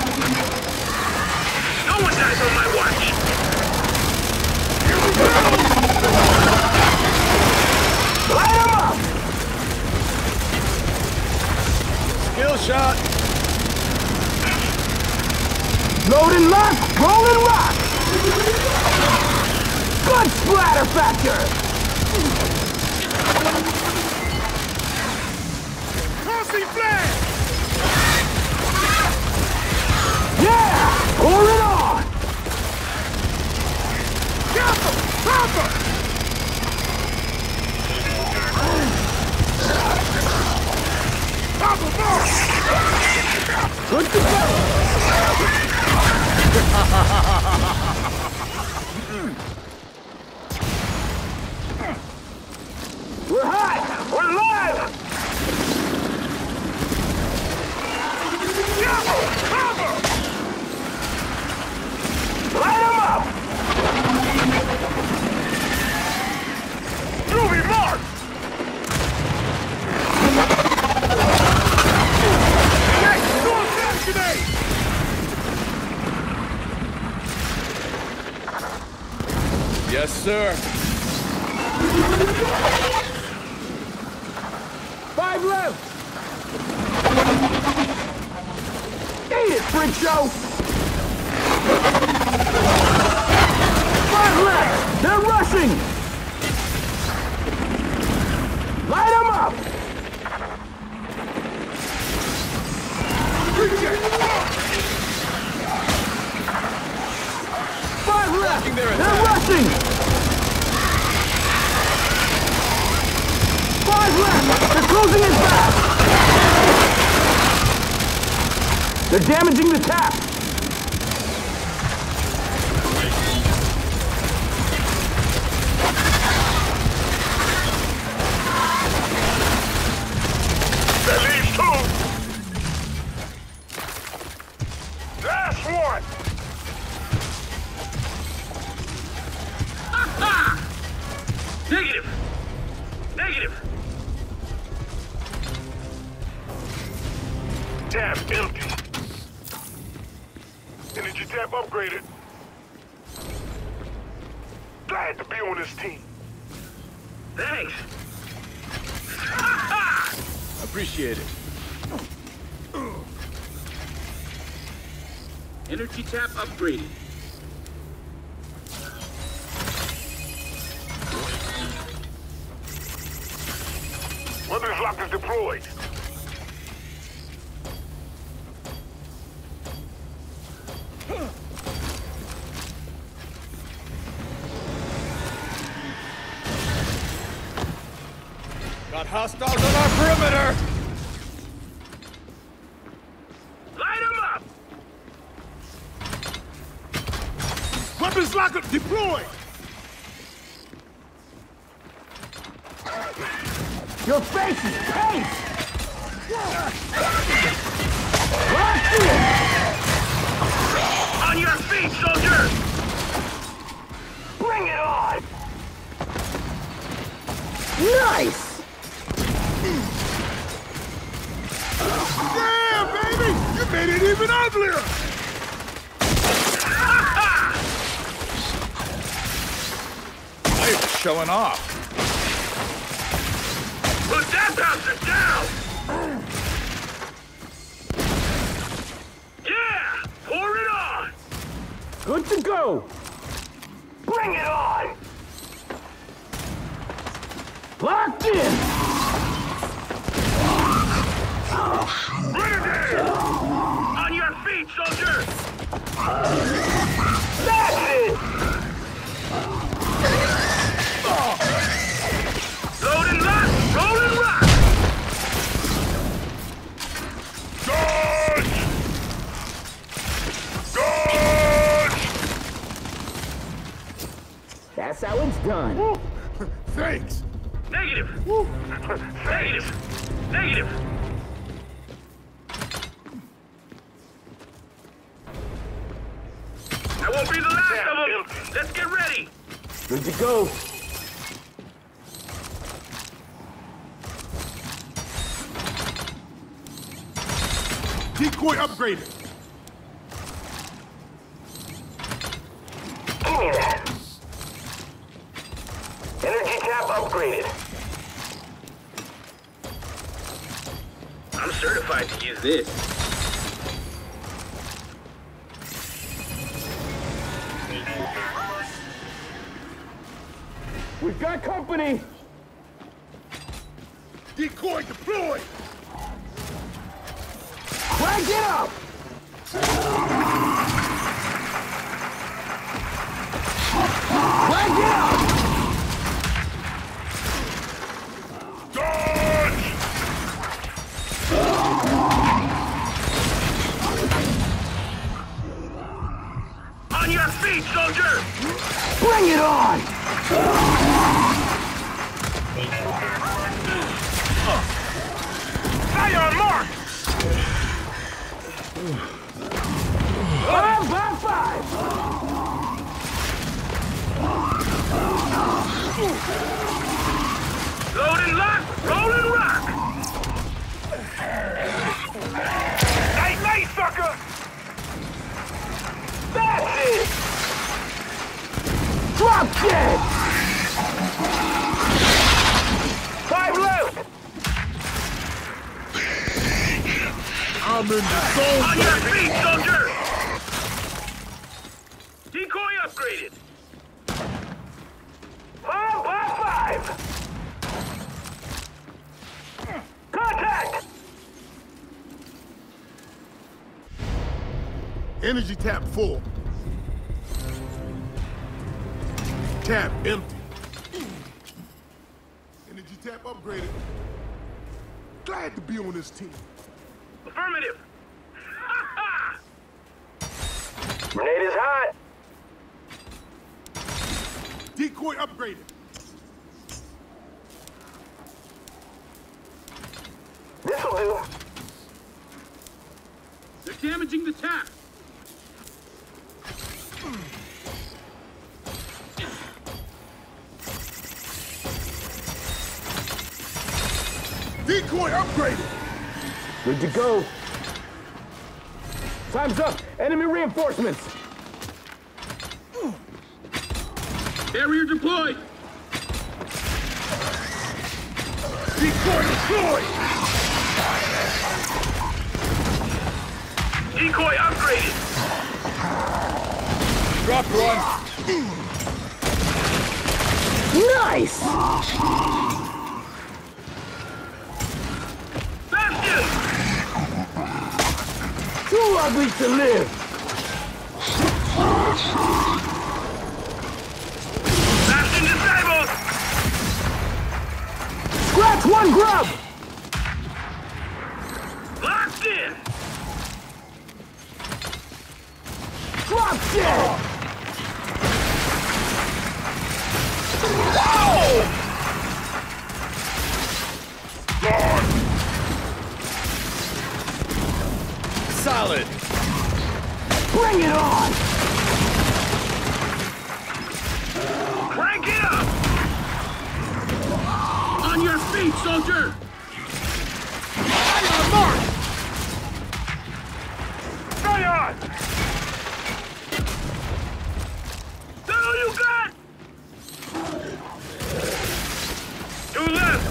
No one dies on my watch! Light 'em up! Kill shot! Load and lock, roll and rock! Good splatter factor! Tossing flag! Yeah! Pour it on! Careful! Papa! Papa, more! Good to go! We're hot! We're live! Careful! Papa! Light 'em up! Ruby mark! Hey, go assassinate! Yes, sir. Five left! Eat it, freak show! Five left! They're rushing! Light 'em up! Five left! Blocking their They're attack. rushing! Five left! They're closing it back! They're damaging the tap! That leaves two! Last one! Ha ha! Negative! Negative! Tap empty. Energy tap upgraded. Glad to be on this team. Thanks. Appreciate it. Energy tap upgraded. Weapons lock is deployed. Got hostiles on our perimeter! Light 'em up! Weapons locker deployed! Your face is paint! Locked in! On your feet, soldier! Bring it on! Nice! Yeah, baby! You made it even uglier! They're showing off. Put that bastard down! Yeah! Pour it on! Good to go! Bring it on! Locked in! Grenadier! On your feet, soldier! That's it! Load and lock! Roll and rock! Dodge! Dodge! That's how it's done. Thanks! Negative! Negative! Negative! That won't be the last of them! Let's get ready! Good to go. Decoy upgraded! Give me that. Energy tap upgraded. I'm certified to use this. We've got company! Decoy deployed! Crank it up! Crank it up! Dodge! On your feet, soldier! Bring it on! Fire on mark! Five by five! Load and lock, roll and rock! Night, night, sucker! That's it! Drop dead! Five left! I'm in the zone! On your feet, soldier! Decoy upgraded! Five by five! Contact! Energy tap full. Tap empty. Energy tap upgraded. Glad to be on this team. Affirmative! Ha ha! Decoy upgraded. This'll do. They're damaging the tap. Decoy upgraded. Good to go. Time's up. Enemy reinforcements. Barrier deployed. Decoy deployed. Decoy upgraded. Drop run. Nice! Bastion! Too ugly to live. Bastion disabled! Scratch one grub! Locked in! Drop dead! Solid. Bring it on! Crank it up! On your feet, soldier! Fire mark. Stay on! That's all you got! Two left!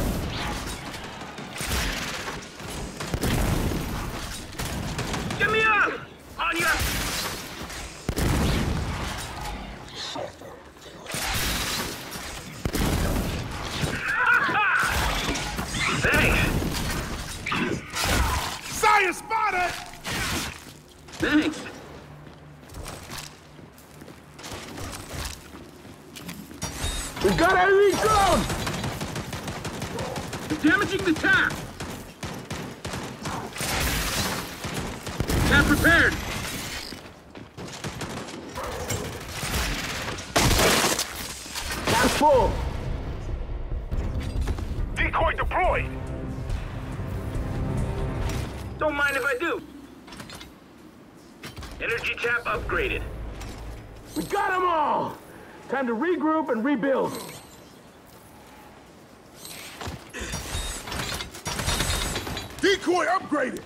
Get me up! On your... Thanks! Sire spotted! Thanks! We've got enemy drones! They're damaging the tap! Tap repaired! Tap's full! Decoy deployed! Don't mind if I do. Energy tap upgraded. We got them all! Time to regroup and rebuild. Decoy upgraded.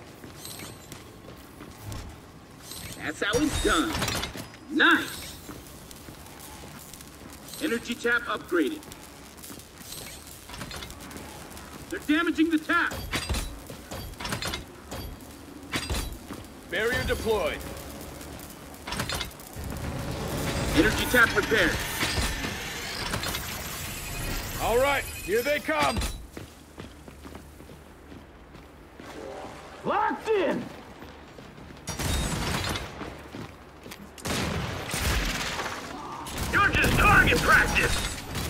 That's how it's done. Nice! Energy tap upgraded. They're damaging the tap! Barrier deployed. Energy tap repaired. All right, here they come. Locked in! You're just target practice!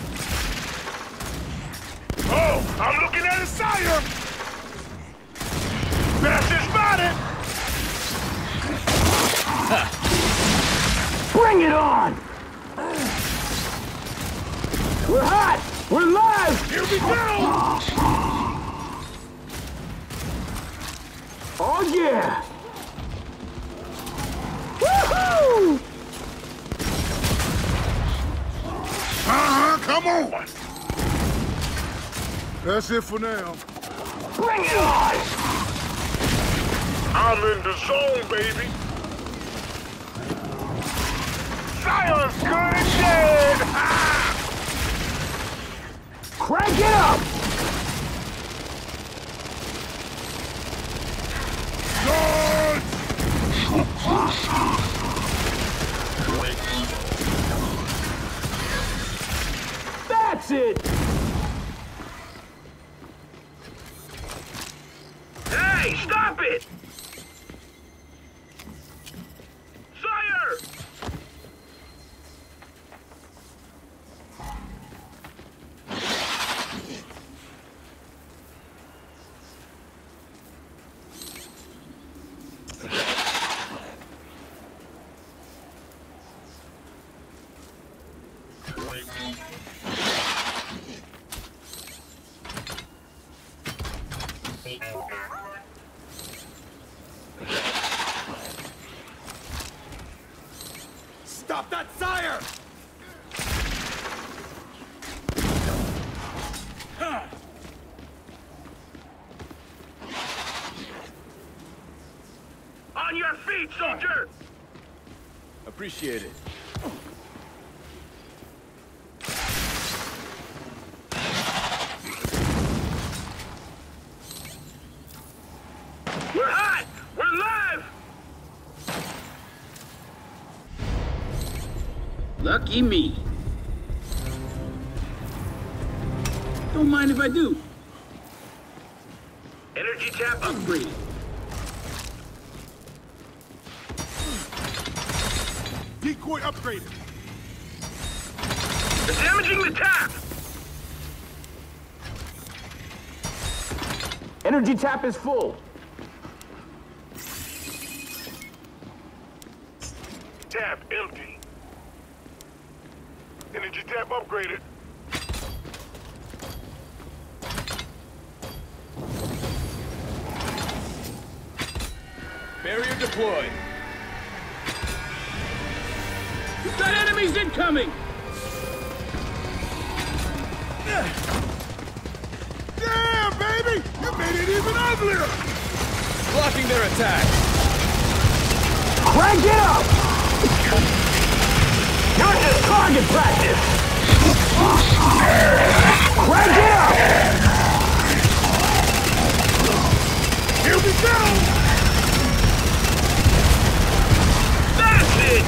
Oh, I'm looking at a sire. Bastard spotted. Bring it on! We're hot! We're live! Here we go. Oh yeah! Woohoo! Uh-huh, come on. That's it for now. Bring it on! I'm in the zone, baby. Sire's good and dead. Ha! Crank it up! That's it! Hey, stop it! Sire! Stop that sire! On your feet, soldier! Appreciate it. We're hot! We're live! Lucky me. Don't mind if I do. Energy tap Upgrade. Decoy upgraded. They're damaging the tap! Energy tap is full. Tap empty. Energy tap upgraded. Barrier deployed. We've got enemies incoming! Yeah, baby! You made it even uglier! Blocking their attack. Crank it up! You're just target practice! Crank it up! Here we go! That's it!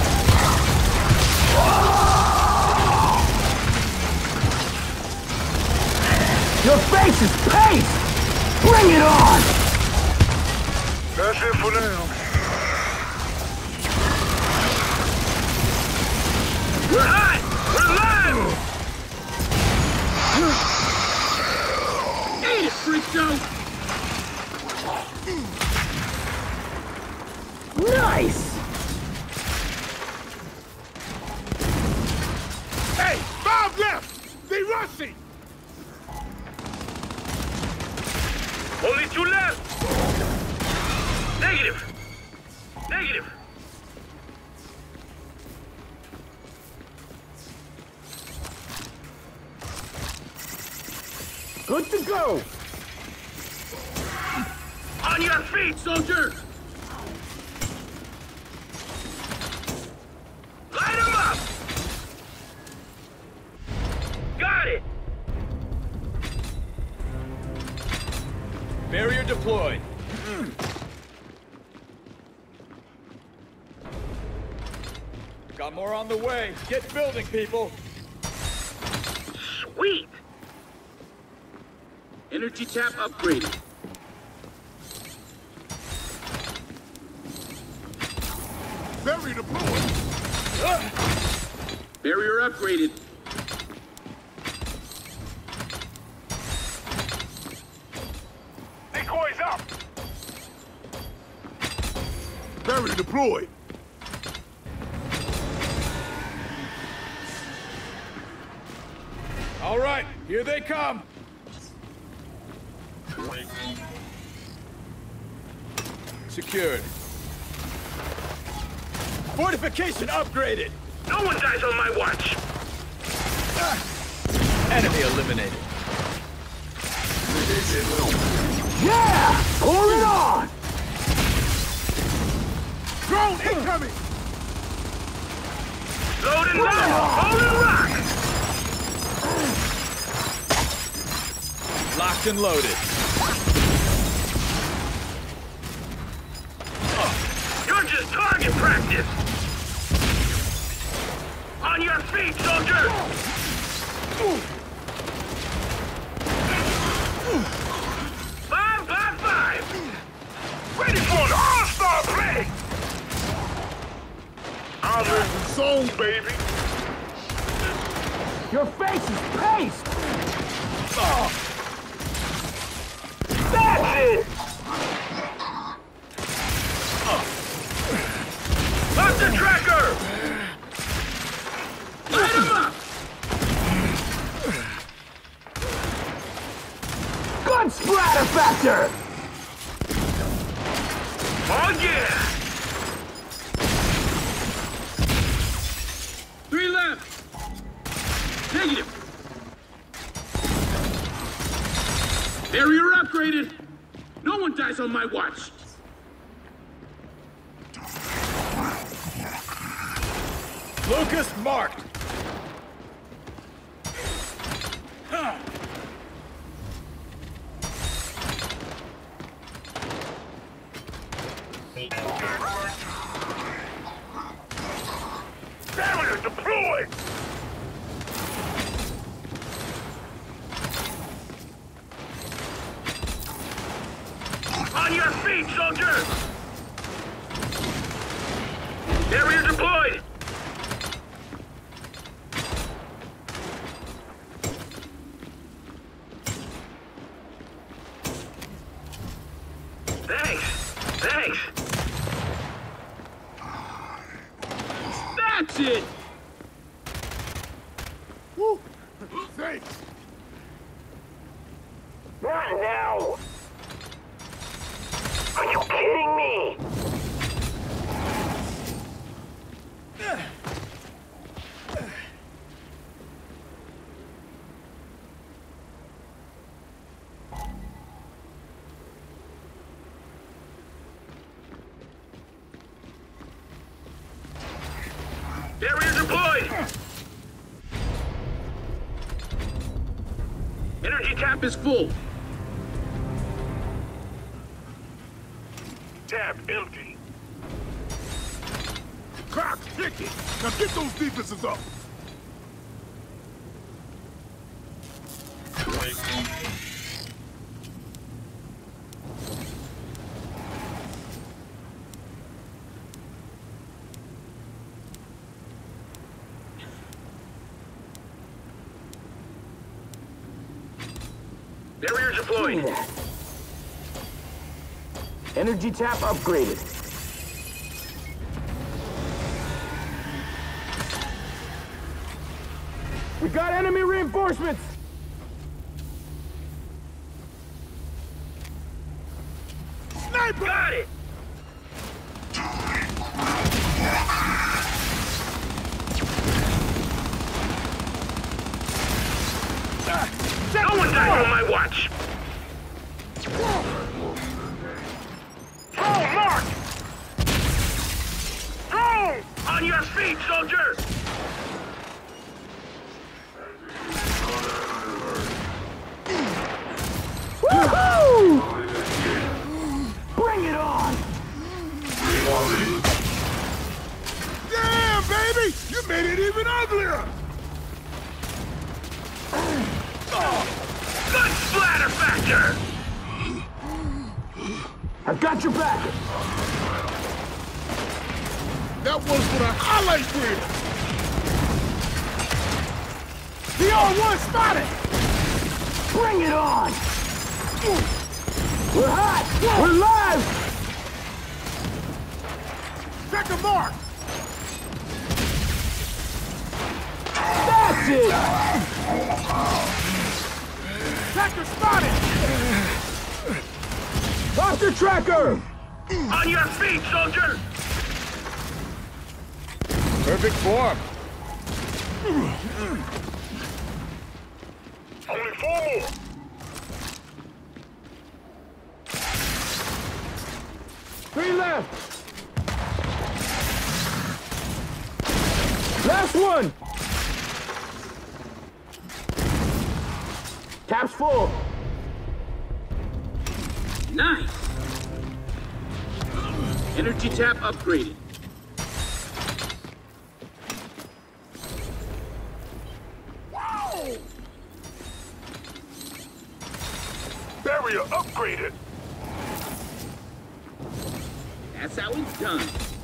Your face is paste! Bring it on! That's it for now. We're hot! We're live! Eat it, freak show! Nice! Hey, five left! They rushing! Only two left! Negative! Negative! Good to go! On your feet, Soldier! light them up! Got it! Barrier deployed. Got more on the way. Get building, people. Sweet! Energy tap upgraded. Barrier deployed. Barrier upgraded. Decoys up! Barrier deployed. All right, here they come. Secured. Fortification upgraded. No one dies on my watch! Enemy eliminated. Yeah! Pour it on! Drone incoming! Load and load! Hold and rock! Locked and loaded. You're just target practice! On your feet, soldier! Five by five! Ready for an all-star play! I'm in the zone, baby! Your face is paste! Oh. That's it! Lock the tracker! Light him up! Good splatter factor! Oh yeah! dies on my watch. Lucas marked. Barrier deployed! On your feet, soldier! Barrier deployed! Thanks! Thanks! That's it! Woo! Thanks! Not now! Are you kidding me? Barrier deployed! Energy tap is full. Tap empty. Clock's ticking! Now get those defenses up! Barrier deployed. Energy tap upgraded. We got enemy reinforcements! Sniper! Got it! No one died on my watch! Oh, Mark! Oh! On your feet, soldier! Woohoo! Bring it on! Damn, baby! You made it even uglier! Good splatter factor! I've got your back! That was what I highlight with! The R one spotted! Bring it on! We're hot! We're live! Check a mark! That's it! Tracker spotted! Doctor Tracker! On your feet, soldier! Perfect form. Only four more! Three left! Last one! Tap's full! Nice. Energy tap upgraded. Wow! Barrier upgraded! That's how it's done.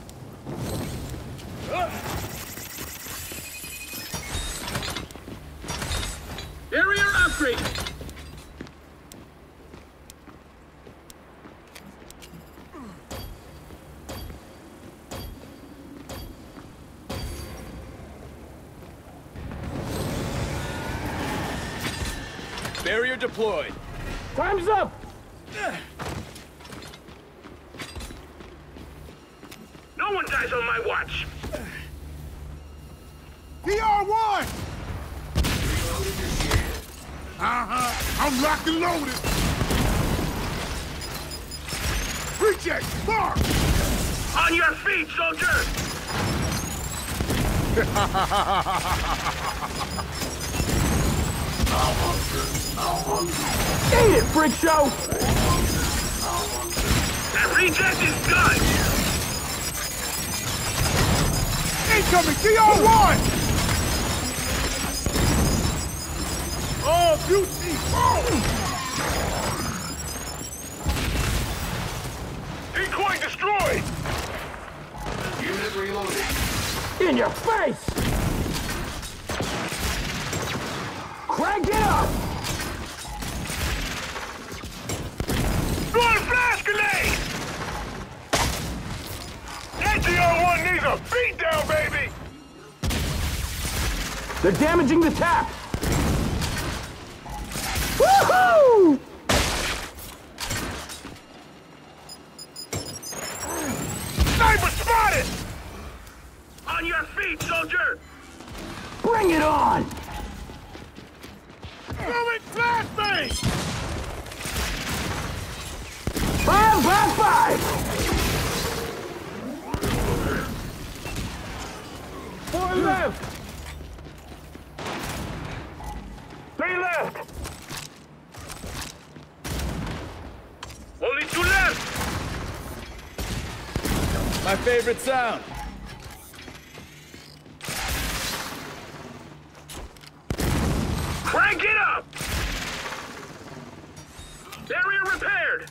Barrier upgraded. Barrier deployed. Time's up! No one dies on my watch! The R one! Uh-huh. I'm locked and loaded. Reject! Mark! On your feet, soldier! Eat it, freak show! That reject is done! Incoming D R one! Oh, beauty! Oh! Decoy destroyed! Unit reloading. In your face! Crank it up! Throwing flash grenade! That D R one needs a beatdown, baby! They're damaging the tap! Woohoo! Sniper spotted! On your feet, soldier! Bring it on! Throwing flashbang! Five by five! Four left! Three left! Only two left! My favorite sound. Crank it up! Area repaired!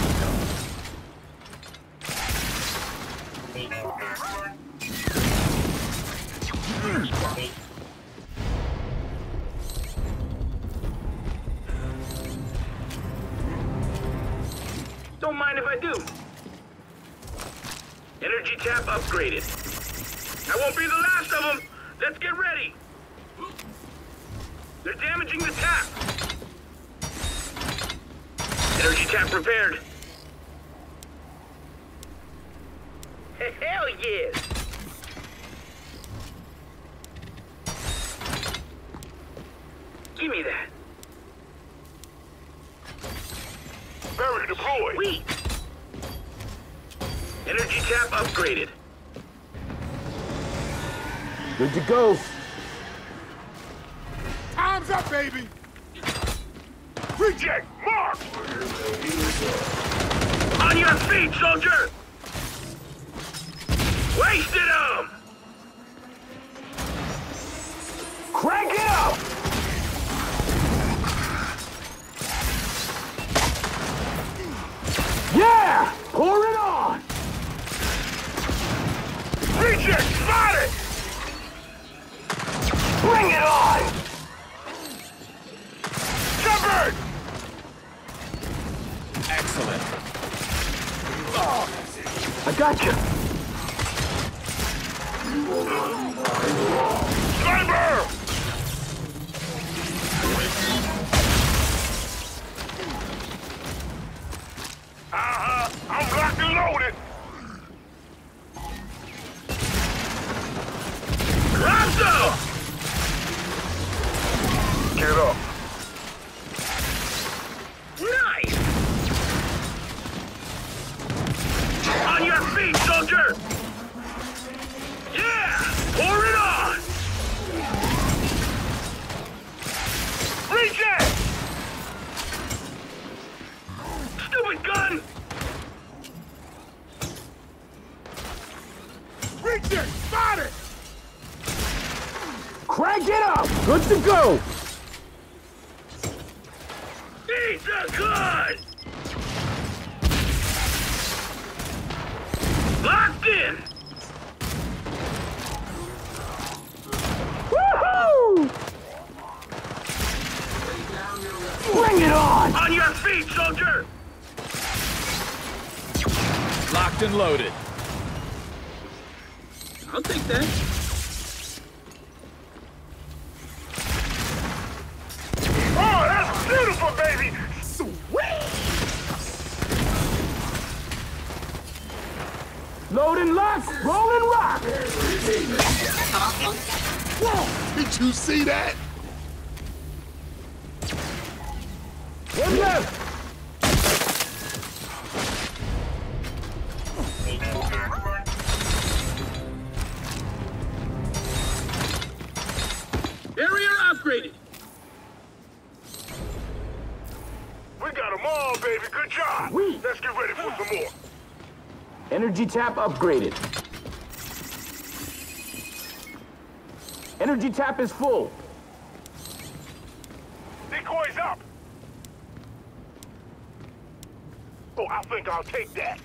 Don't mind if I do. Energy tap upgraded. That won't be the last of them. Let's get ready. They're damaging the tap. Energy tap repaired. Hell yeah! Give me that. Barrier deployed. Sweet. Energy tap upgraded. Good to go. Time's up, baby! Reject! Mark! On your feet, soldier! Wasted him! Crank it up! Yeah! Pour it on! Reject! Spotted! Bring it on! Covered! Excellent. I got you. Sniper! Uh-huh. I'm locked and loaded. Rasta! Get up. Nice! On your feet, soldier! Yeah! Pour it on! Reject! Stupid gun! Reject! Spotted! Crank it up! Good to go! Eat the gun! Locked in! Woohoo! Bring it on! On your feet, soldier! Locked and loaded. I'll take that. Oh, that's beautiful, baby! Sweet! Load and lock, roll and rock! Whoa! Did you see that? One left! upgraded. We got them all, baby. Good job. Sweet. Let's get ready for some more. Energy tap upgraded. Energy tap is full. Decoy's up. Oh, I think I'll take that.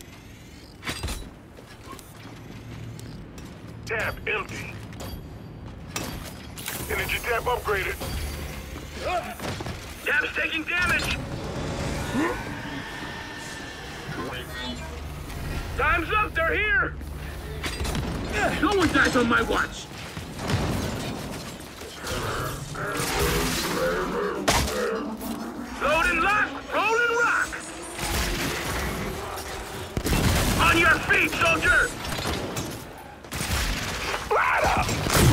Tap empty. Energy tap upgraded. Tap's taking damage. Time's up. They're here. No one dies on my watch. Load and lock. Roll and rock. On your feet, soldier. Splatter.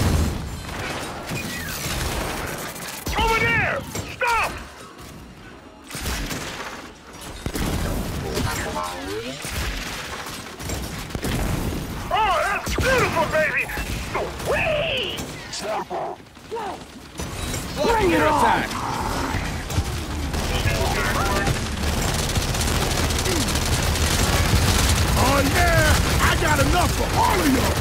Over there. Stop. Oh, that's beautiful, baby! Sweet! Blocking your attack! Oh yeah! I got enough for all of you!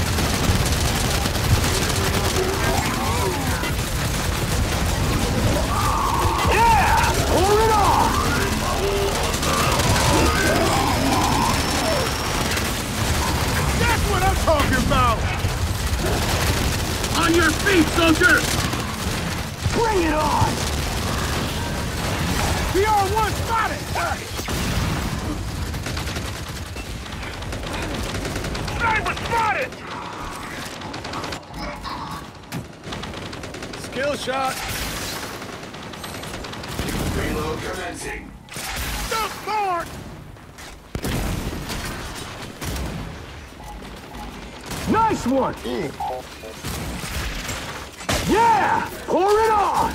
Yeah! Hold it on! That's what I'm talking about! On your feet, soldier! Bring it on! The R one spotted! Sniper spotted! Skill shot! Reload commencing. Stop guard! Nice one! Yeah! Pour it on!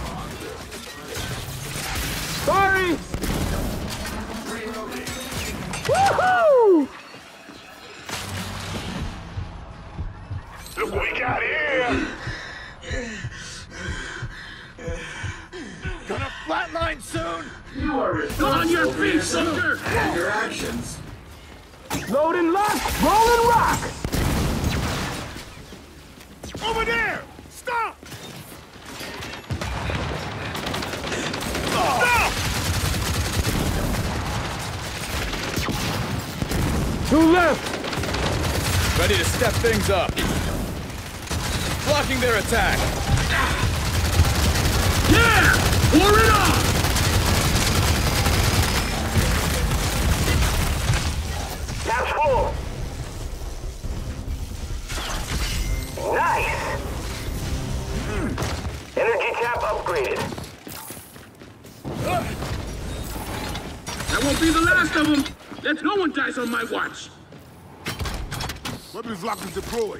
Sorry! Woohoo! Look what we got here! Gonna flatline soon! You are On your responsible for feet, yourself soldier! and your actions. Load and lock! Roll and rock! Over there! Stop! Stop! Two left! Ready to step things up. Blocking their attack. Yeah! Pour it on! Tap's full! Nice! Energy tap upgraded. That won't be the last of them. Let no one dies on my watch. Weapons lockers deployed.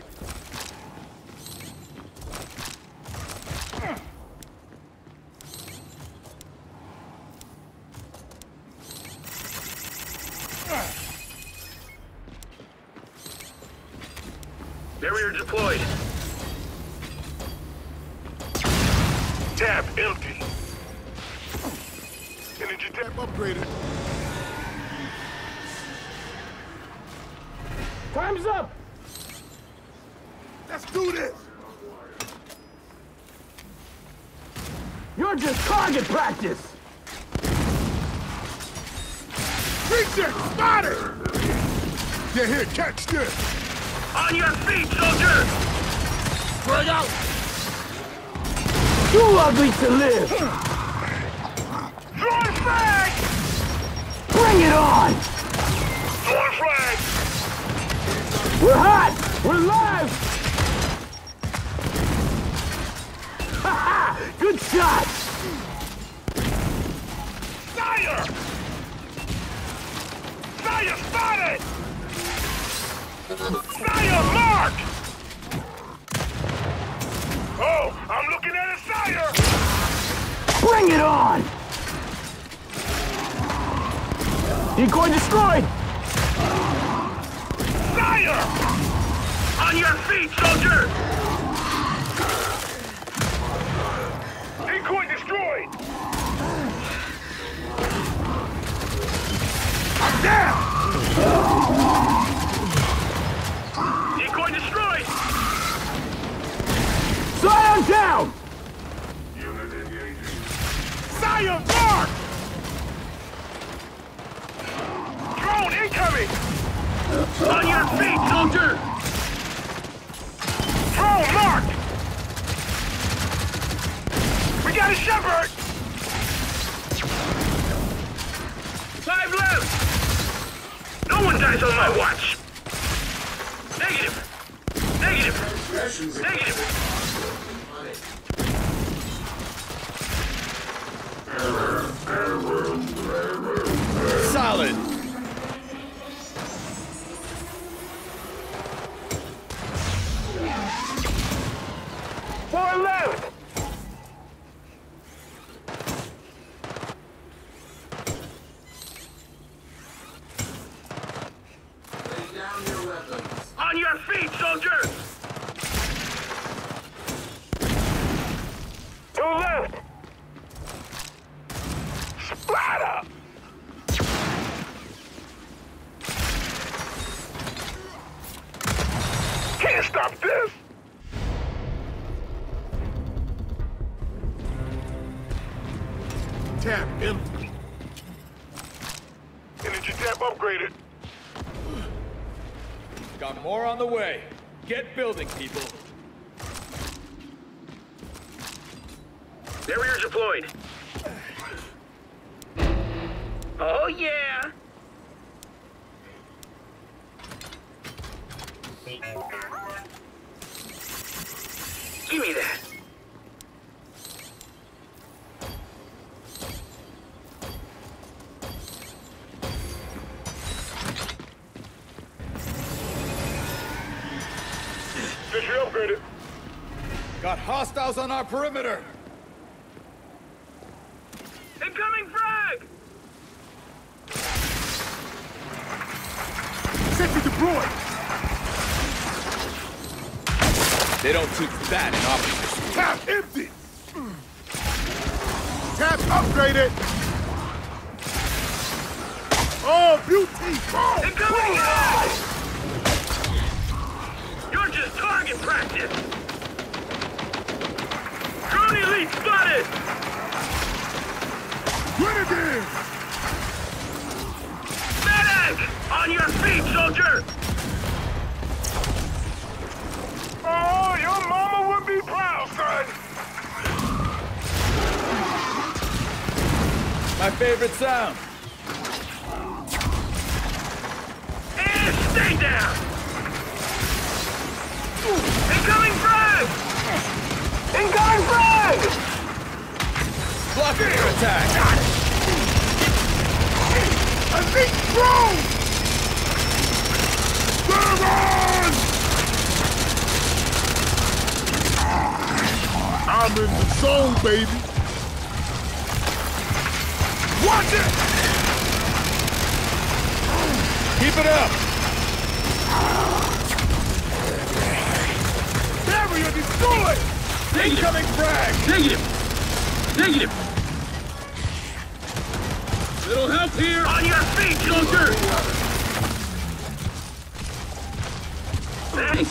Barrier deployed. Tap empty. Energy tap Upgraded. Time's up! Let's do this! You're just target practice! Creature! Spotted! Yeah, here, catch this! on your feet, soldier! Drag out! Too ugly to live! Throwing flag! Bring it on! Throwing flag! We're hot! We're live! Ha-ha! Good shot! Fire! Fire spotted! Fire marked! Oh, I'm looking at a sire! Bring it on! Decoy destroyed! Fire! On your feet, soldier! Down! Decoy destroyed! Scion down! Unit engaging. Scion mark! Drone incoming! On your feet, soldier! Drone marked! We got a shepherd! Five left! No one dies on my watch! Negative! Negative! Negative! Solid. Four left! Lay down your weapons. On your feet, soldier! Two left! Splatter! Can't stop this! Tap empty. Energy tap upgraded. Got more on the way. Get building, people. Barrier deployed. Oh, yeah! Give me that. Fisher upgraded. Got hostiles on our perimeter. Incoming frag! Sentry deployed! They don't keep that in opposition. Tap empty! Tap upgraded! Oh, beauty! Oh, Incoming frag! You're just target practice! Drone elite spotted! Renegade! Medic! On your feet, soldier! Oh, your mama would be proud, son! My favorite sound. And stay down! Incoming frag! Incoming frag! Blocking your attack. Elite drone! They're on! I'm in the zone, baby. Watch it! Keep it up. Barrier destroyed! Incoming frag. Negative! Negative! Little help here! On your feet, soldier! Thanks!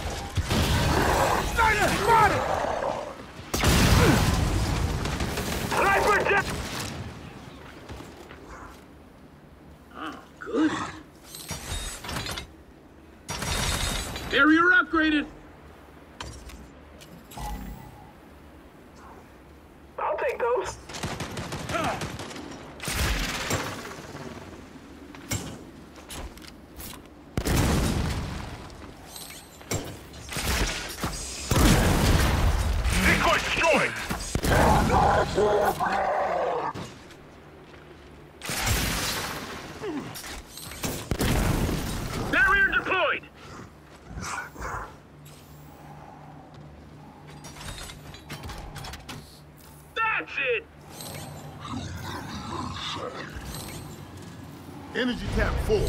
Sniper spotted! Sniper down! Oh, good. Barrier upgraded! I'll take those. Decoy destroyed! Barrier deployed! That's it! Energy tap full.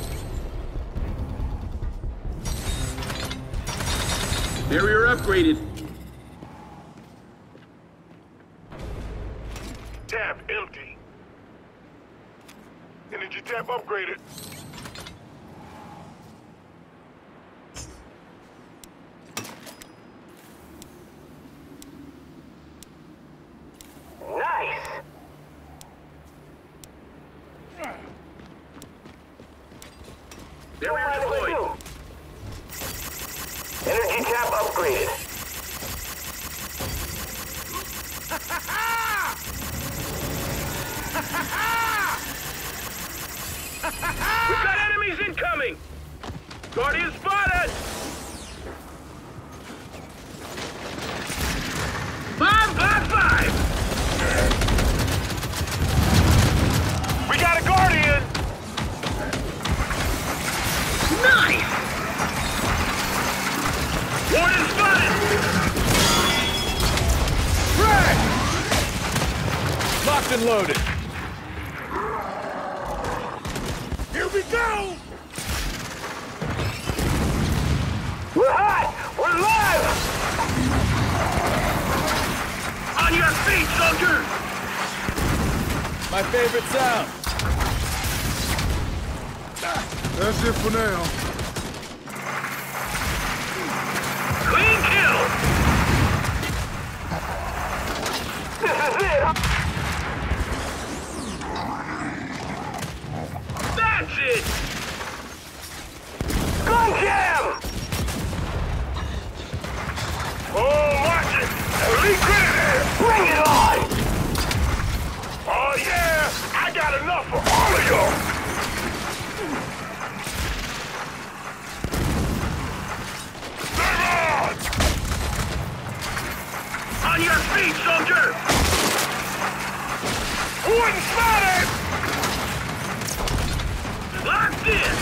Barrier upgraded. Tap empty. Energy tap upgraded. Barrier deployed. Energy tap upgraded. We've got enemies incoming! Guardian spotted! Five, five, five! We got a Guardian! Nice! Warden spotted! Frag! Locked and loaded. Here we go! We're hot! We're live! On your feet, soldier! My favorite sound. That's it for now. Clean kill! This is it! That's it! Gun jam! Oh, watch it! Elite grenade! Bring it on! Oh, yeah! I got enough for all of you! On your feet, soldier! One spotted! Locked in!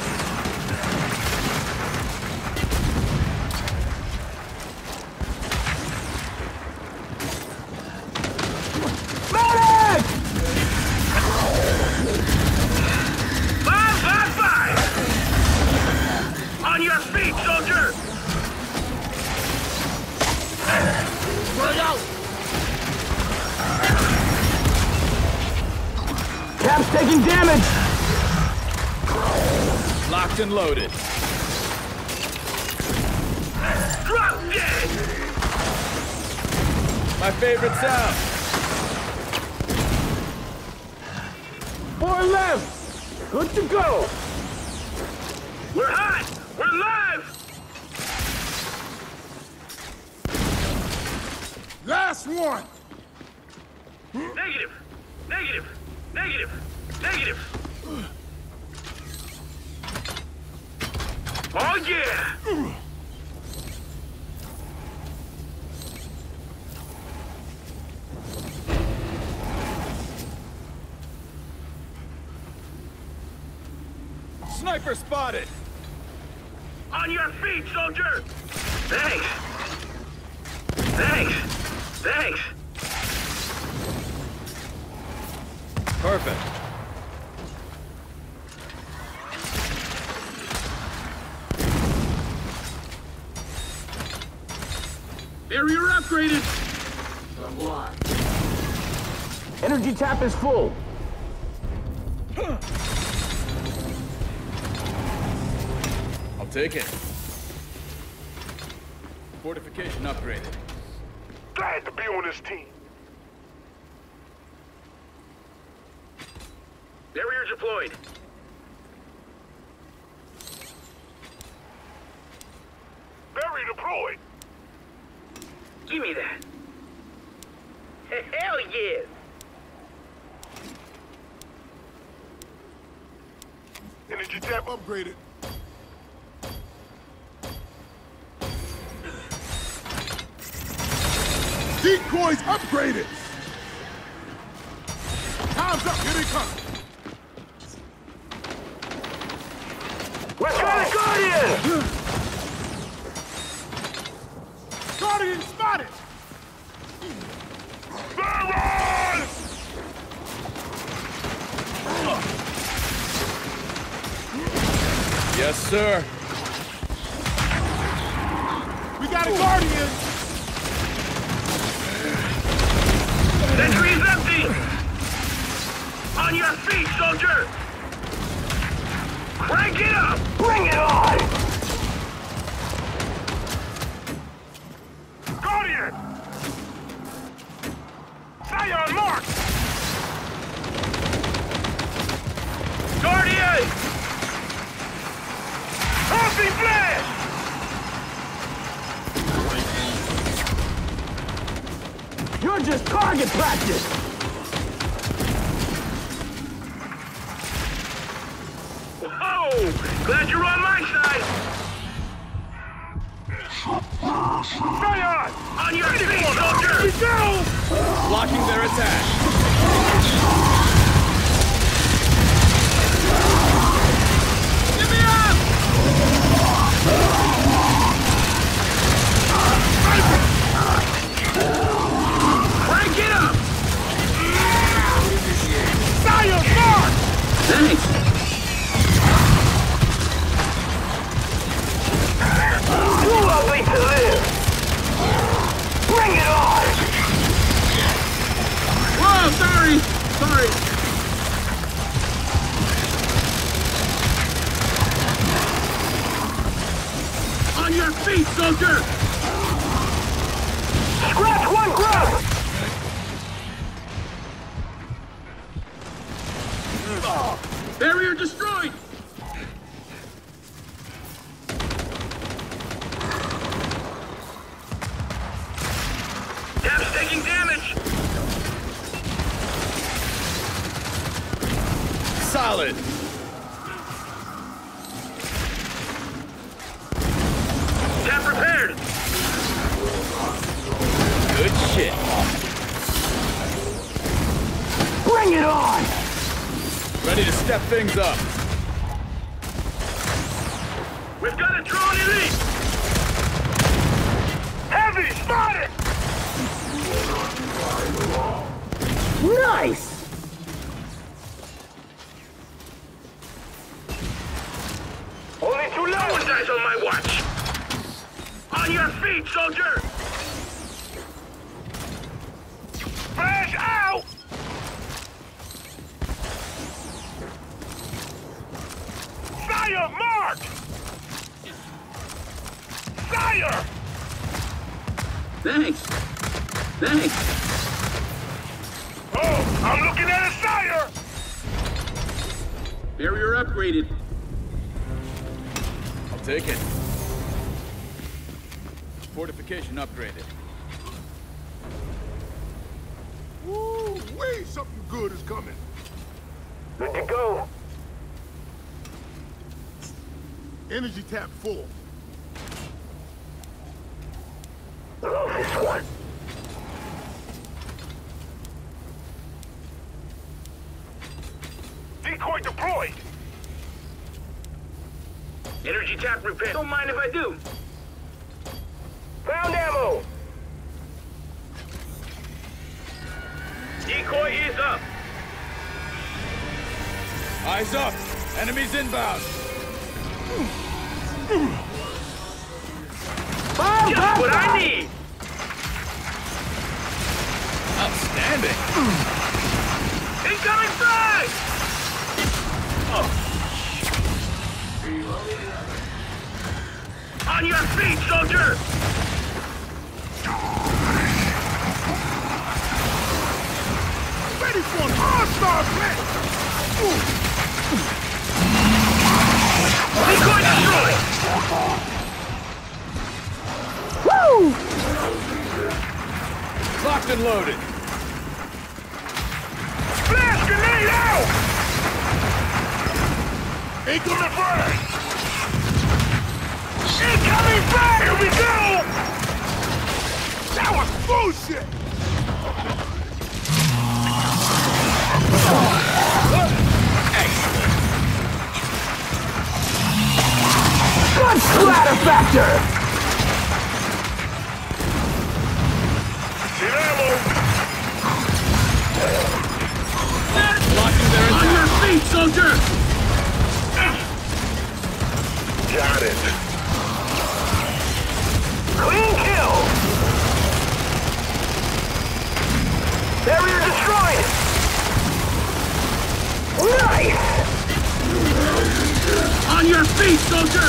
Medic! Five, five, five! On your feet, soldier! Bring out! Cap's taking damage! Locked and loaded. Drop dead! My favorite sound. Four left! Good to go! We're hot! We're live! Last one! Negative! Negative! Negative! Negative! Oh, yeah! Sniper spotted. On your feet, soldier! Thanks! Thanks! Thanks! Perfect. Barrier upgraded. Energy tap is full. I'll take it. Fortification upgraded. Glad to be on this team. Barrier deployed. Barrier deployed. Give me that. Hell yeah. Energy tap upgraded. Decoys upgraded! Time's up, here they come! We've got a Guardian! Guardian spotted! Baron! Yes, sir. We got a Guardian! Sentry is empty! On your feet, soldier! Crank it up! Bring it on! Guardian! Scion mark! Guardian! You're just target practice! Whoa! Glad you're on my side! Fire! On your feet, soldier! Here we go! Blocking their attack. Give me up! Crank it up! Fire, mark! Thanks. Too lovely to live! Bring it on! Whoa, sorry! Sorry. On your feet, soldier! Scratch one grub! Barrier destroyed! Tap's taking damage! Solid. Tap repaired! Good shit. Bring it on! Ready to step things up. We've got a drone elite! Heavy, spotted! Nice! Only two no one dies on my watch! On your feet, soldier! Flash out! Fire, mark! Fire! Thanks. Thanks. Oh, I'm looking at a sire! Barrier upgraded. I'll take it. Fortification upgraded. Woo! Wait, something good is coming. Good to go. Energy tap full. Love this one. Decoy deployed! Energy tap repair. Don't mind if I do. Found ammo! Decoy is up! Eyes up! Enemies inbound! Fire Just back what I up! need! Outstanding! Incoming frag! Oh. On your feet, soldier! Ready for an all-star play! Decoy destroyed! Woo! Locked and loaded. Flash grenade out! Incoming frag! Incoming frag! Here we go! That was bullshit! Good splatter factor! Get ammo! Blocking their On attack. your feet, soldier! Got it. Clean kill! Barrier destroyed! Nice! On your feet, soldier!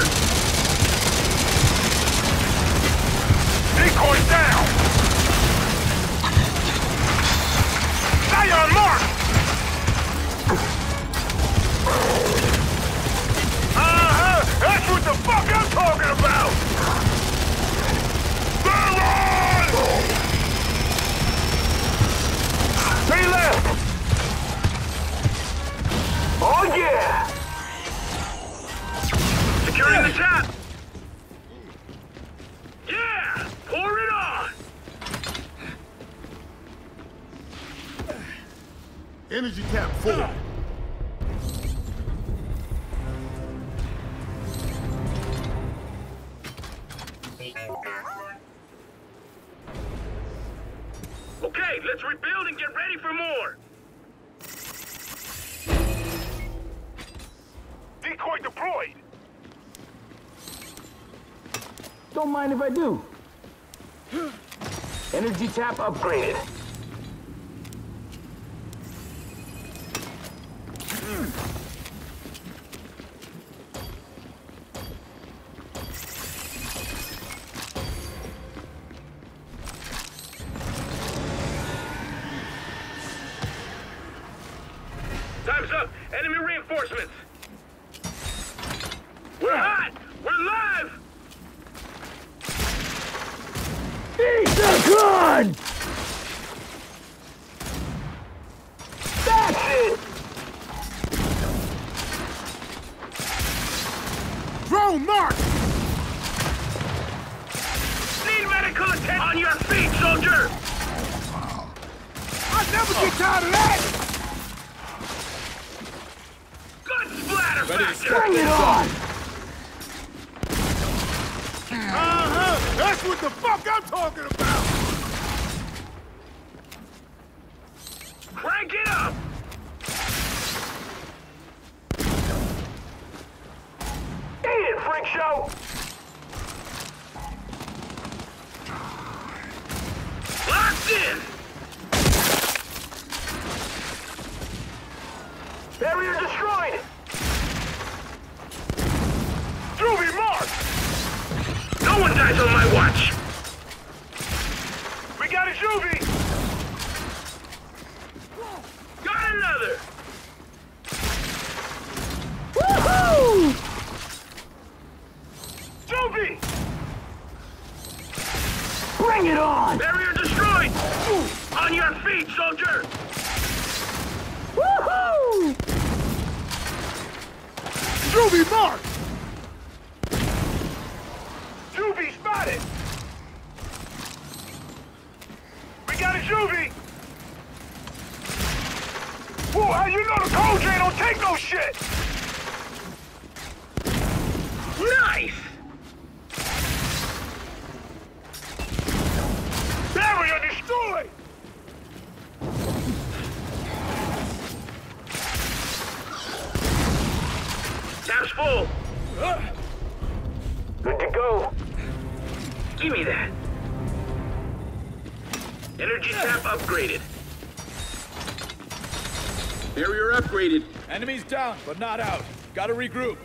Decoy down! Stay on mark! Uh-huh! That's what the fuck I'm talking about! They're on! Energy tap full. Okay, let's rebuild and get ready for more. Decoy deployed. Don't mind if I do. Energy tap upgraded. Time's up. Enemy reinforcements. We're hot. We're live. Eat the gun! That's it! Drone mark! Need medical attention. On your feet, soldier. I never get tired of that! Good splatter factor. Bring it on! Uh-huh! That's what the fuck I'm talking about! Crank it up. Eat it, freak show. Locked in. Barrier destroyed. Juvie marked. No one dies on my watch. We got a Juvie. Got another. Woohoo! Juvie. Bring it on! Barrier destroyed. On your feet, soldier. Woohoo! Juvie mark! Juvie spotted. We got a Juvie. Whoa, how you know the cold drain don't take no shit? Nice! Barrier destroyed! Tap's full. Good to go. Give me that. Energy tap upgraded. Barrier upgraded. Enemies down, but not out. Gotta regroup.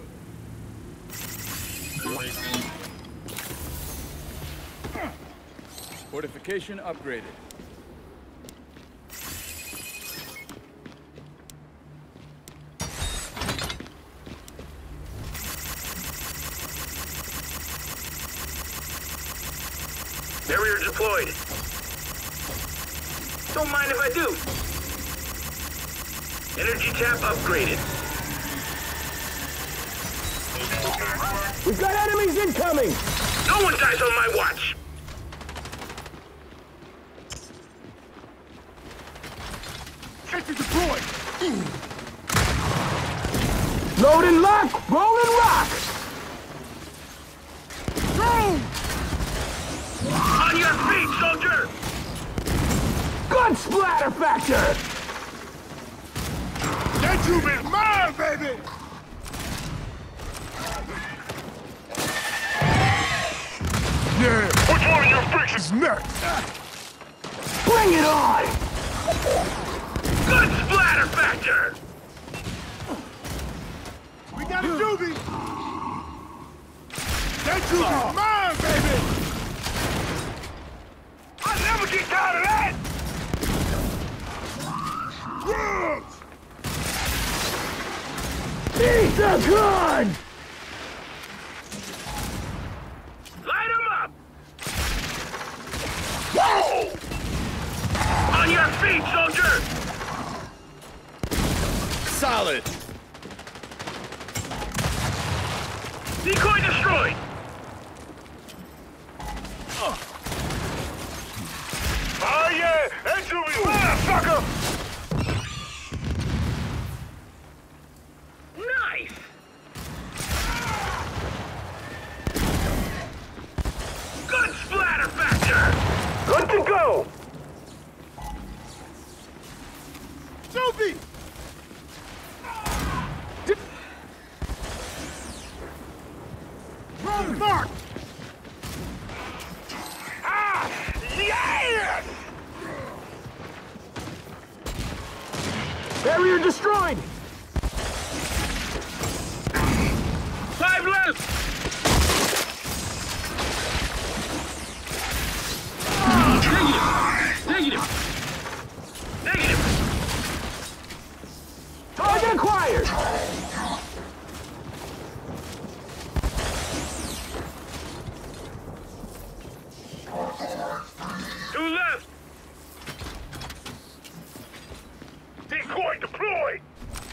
Fortification upgraded. Barrier deployed. Don't mind if I do. Energy tap upgraded. We've got enemies incoming! No one dies on my watch. Safety deployed! Load and lock! Roll and rock! Drone! On your feet, soldier! Good splatter factor! That Juvie's mine, baby! Yeah, which one of your freaks is next? Bring it on! Good splatter factor! We got a Juvie! That Juvie's mine, baby! I'll never get tired of that! Drugs! Eat the gun! Light him up! Whoa! On your feet, soldier! Solid. Decoy destroyed! Oh yeah! That Juvie's mine, sucker! Barrier destroyed! Five left! Negative! Negative! Negative! Target acquired! Two left! Decoy deployed!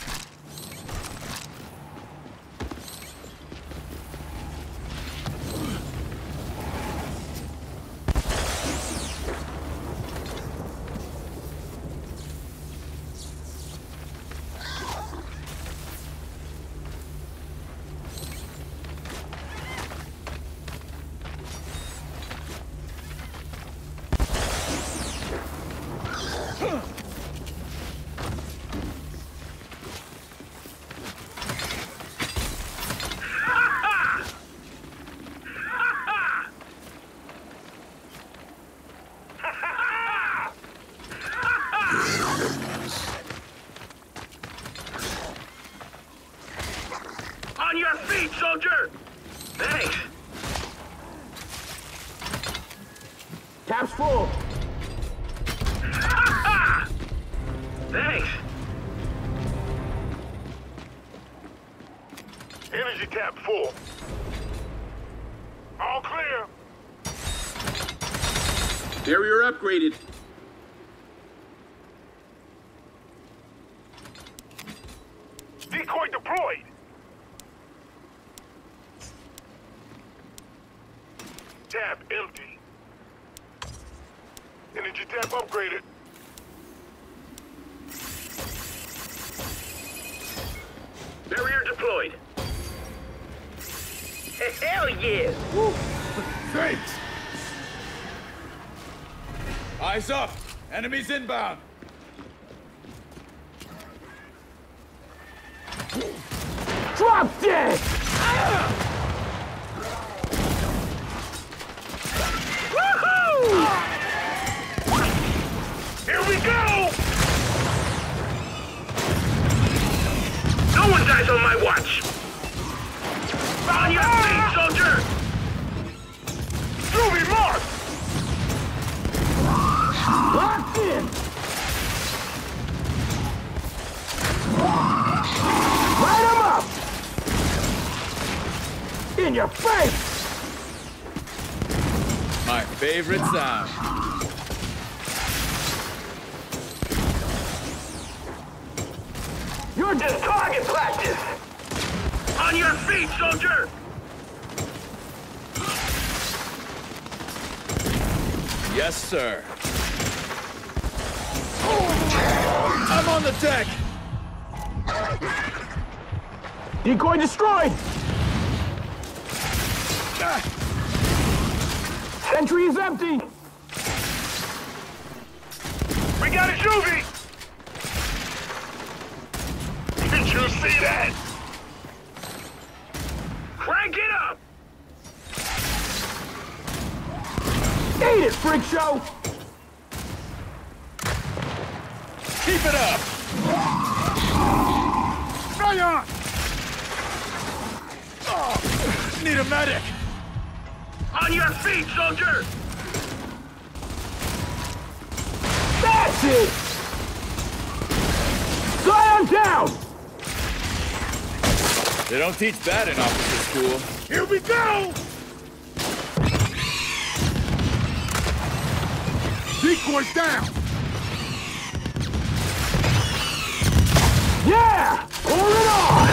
On your feet, soldier! Thanks. Tap's full. Thanks. Energy tap full. All clear. Barrier upgraded. Decoy deployed. Tap empty. Energy tap upgraded. Barrier deployed. Hell yeah! Woo. Thanks. Eyes up! Enemies inbound! Drop dead! Woohoo! Here we go! No one dies on my watch! On your feet, soldier! Groovy mark! Locked in! Light him up! In your face! My favorite sound. You're just target practice! On your feet, soldier! Yes, sir. I'm on the deck! Decoy destroyed! Ah, Sentry is empty! We got a juvie! Did you see that? Crank it up! Eat it, freak show! keep it up! Stay on! Oh, need a medic! On your feet, soldier! That's it! Zion down! They don't teach that in officer school. Here we go! Decoys down! Yeah! Pull it on!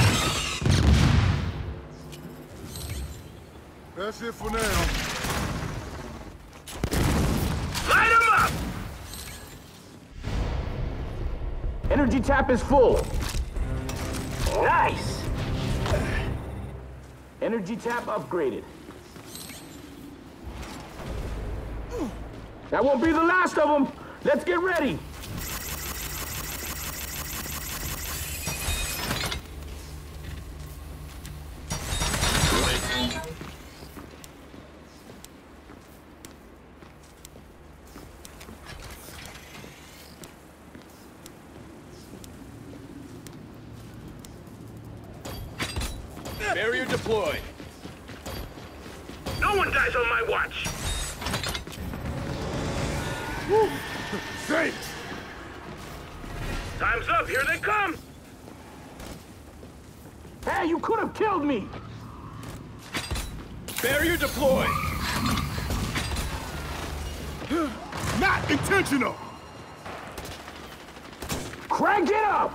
That's it for now. Light him up! Energy tap is full. Nice! Energy tap upgraded. That won't be the last of them. Let's get ready. Barrier deployed. No one dies on my watch. Woo! Thanks! Time's up. Here they come. Hey, you could have killed me! Barrier deployed. Not intentional! Crank it up!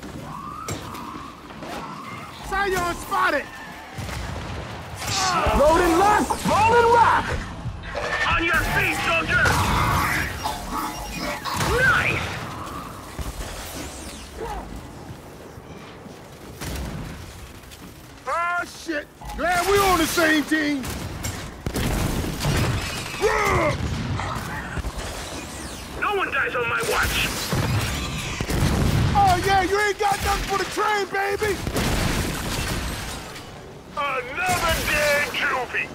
Scion spotted! Load and lock! Roll and rock! On your feet, soldier. Nice. Oh, shit! Glad we're on the same team! Yeah! No one dies on my watch. Oh, yeah, you ain't got nothing for the train, baby! Another dead juvie.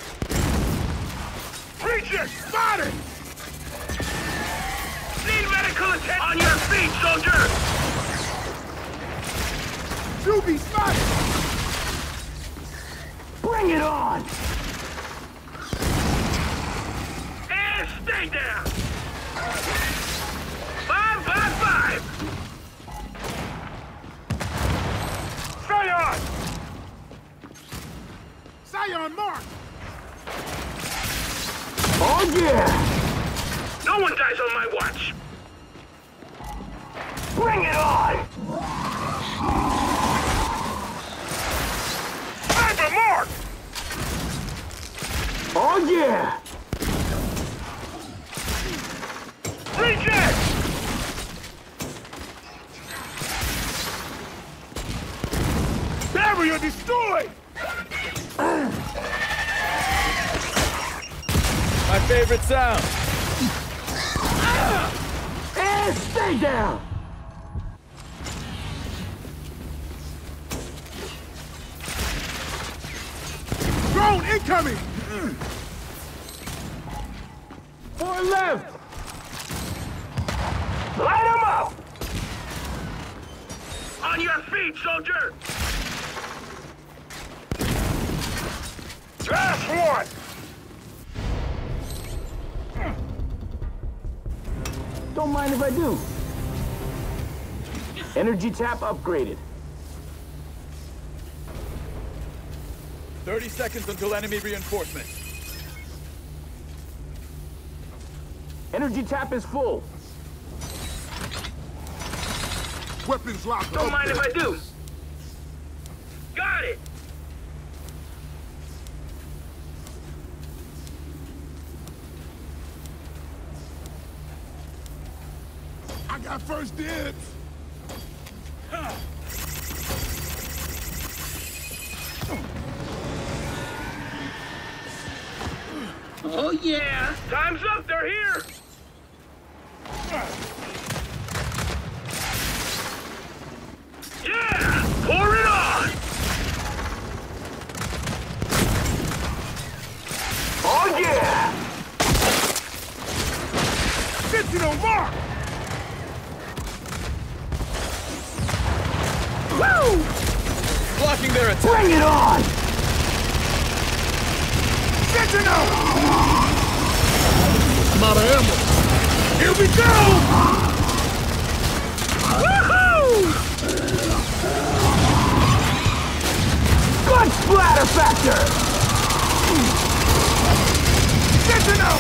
Preacher, spotted! Need medical attention. On your feet, soldier. Juvie spotted! Bring it on! And stay down. Five, five, five. Scion! Scion mark! Oh yeah! No one dies on my watch. Bring it on! Sniper mark. Oh yeah! Reject. Barrier destroyed! My favorite sound. And stay down! Drone incoming! Four left! Light them up! On your feet, soldier. Last one. Don't mind if I do. Energy tap upgraded. thirty seconds until enemy reinforcement. Energy tap is full. Weapons locked. Don't up mind if there. I do. Got it. I got first dibs. Oh, yeah. Time's up. They're here. Yeah! Pour it on! Oh yeah! Sentinel mark! Woo! Blocking their attack. Bring it on! Sentinel! I'm out of ammo. Here we go! Woohoo! Good splatter factor! Sentinel!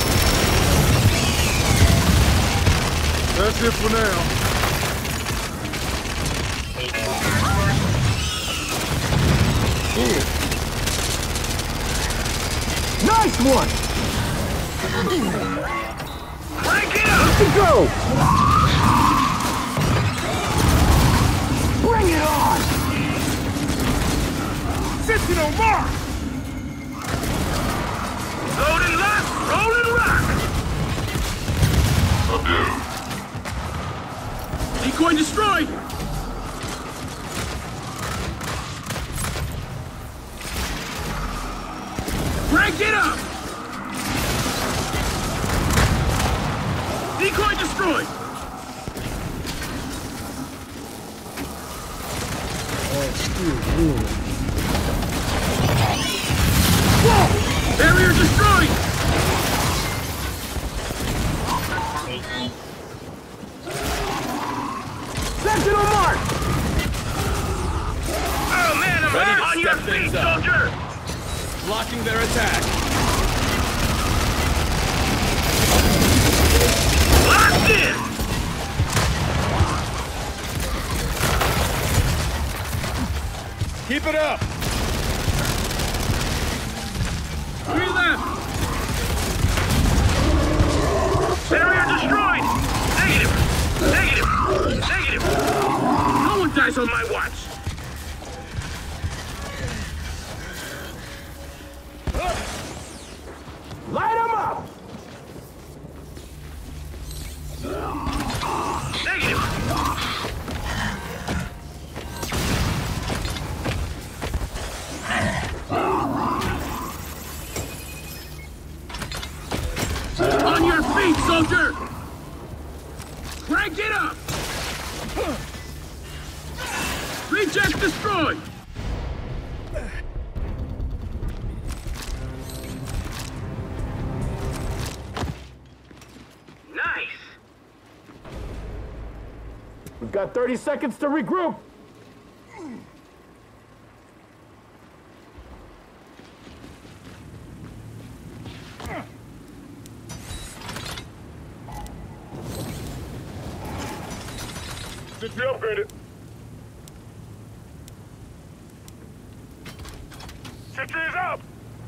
That's it for now. Nice one! Crank it up! To go! Bring it on! Sentinel mark! Load and lock, roll and rock! Decoy destroyed. Crank it up. Decoy destroyed. Oh, still good. Barrier destroyed! Sentinel mark! Oh man, I'm Ready hurt. to On your step feet, things up. soldier! Blocking their attack. Locked in! Keep it up. Three left! Barrier destroyed! Negative! Negative! Negative! No one dies on On my... my watch! Light him up! Negative! On your feet, soldier! Crank it up! Reject destroyed! Nice! We've got thirty seconds to regroup. Did you upgrade it? Sentry is up!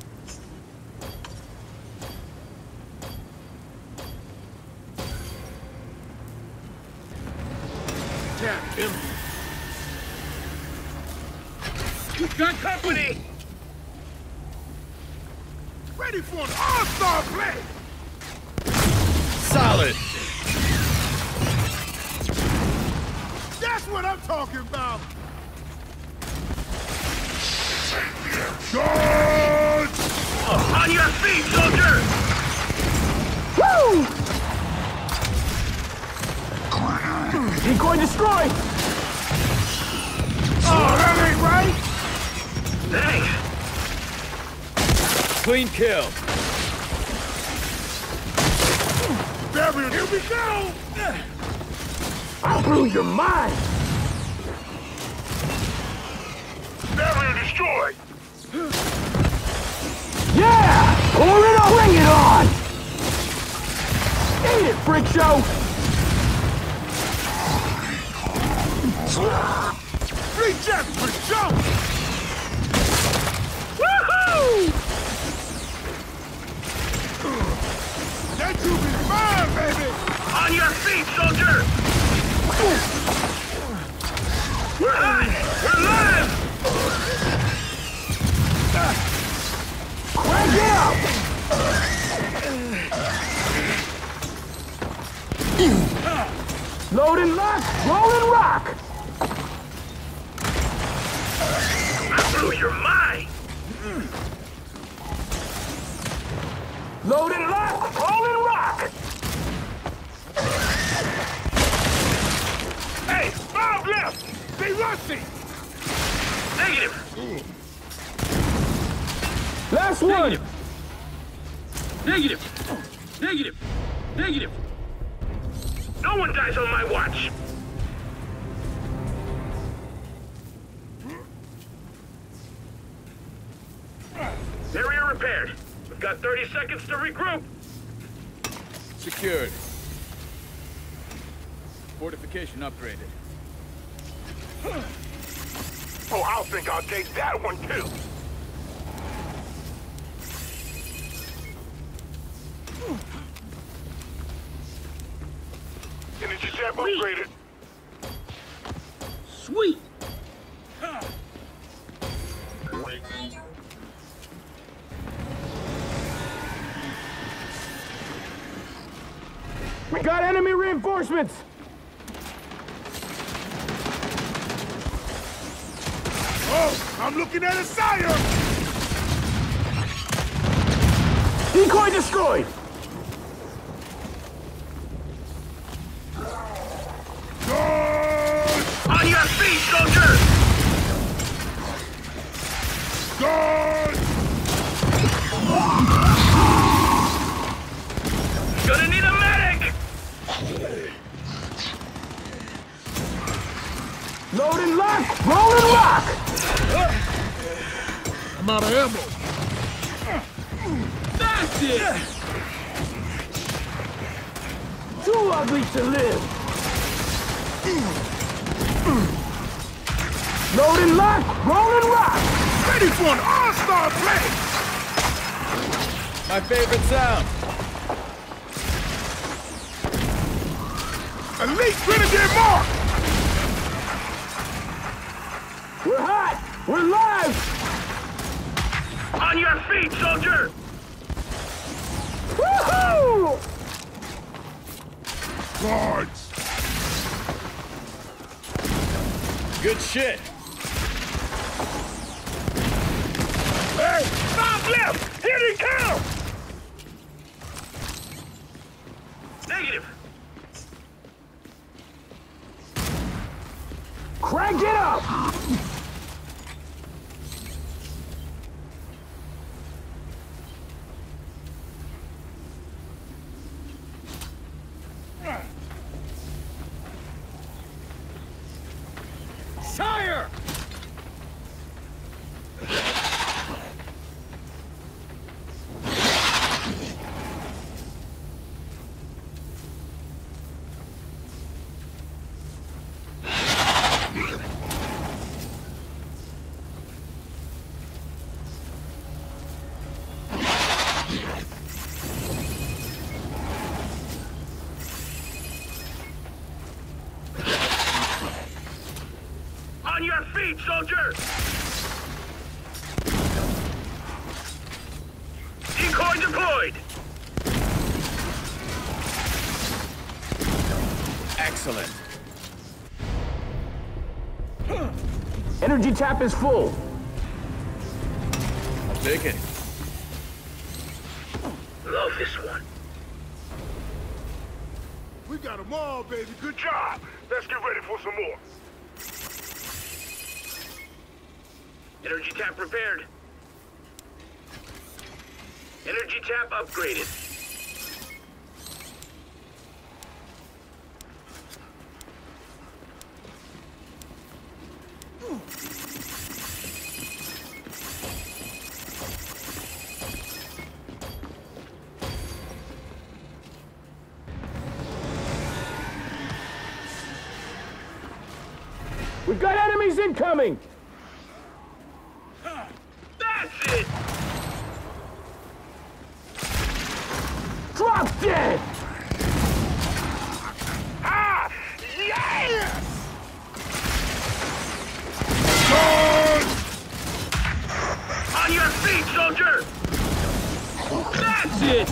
Tap him. You've got company! Ready for an all-star play! Solid. That's what I'm talking about! Charge! On your feet, soldier! Woo! Decoy destroyed! Oh, that ain't right! Thanks! Clean kill. Barrier, here we go! I blew your mind! Barrier destroyed! Yeah! Pour it on! Bring it on! Eat it, freak show! Reject for show! Woohoo! That you be mine, baby! On your feet, soldier! We're hot! We're live! Crank it up! Load and lock, roll and rock! I blew your mind! Load and lock, roll and rock! Hey, five left! They rusty! Negative! Last one! Negative! Negative! Negative! No one dies on my watch! Barrier repaired. We've got thirty seconds to regroup. Secured. Fortification upgraded. Oh, I think I'll take that one, too! Energy tap upgraded. Sweet! We got enemy reinforcements! Oh, I'm looking at a sire! Decoy destroyed! Charge! On your feet, soldier! Charge! Load and lock! Roll and lock! I'm out of ammo. That's it! Too ugly to live! Load and lock! Roll and rock! Ready for an all-star play! My favorite sound. Elite Grenadier Mark! We're hot! We're live! On your feet, soldier! Woohoo! Guards! Good shit. Hey, stop left! Here they come! Negative. Crank it up! Sire! On your feet, soldier! Decoy deployed! Excellent. Energy tap is full. I'll take it. Love this one. We got them all, baby. Good Good job! Let's get ready for some more. Energy tap repaired. Energy tap upgraded. We got enemies incoming! That's it! Drop dead! Ah! Yes! On your feet, soldier! That's it!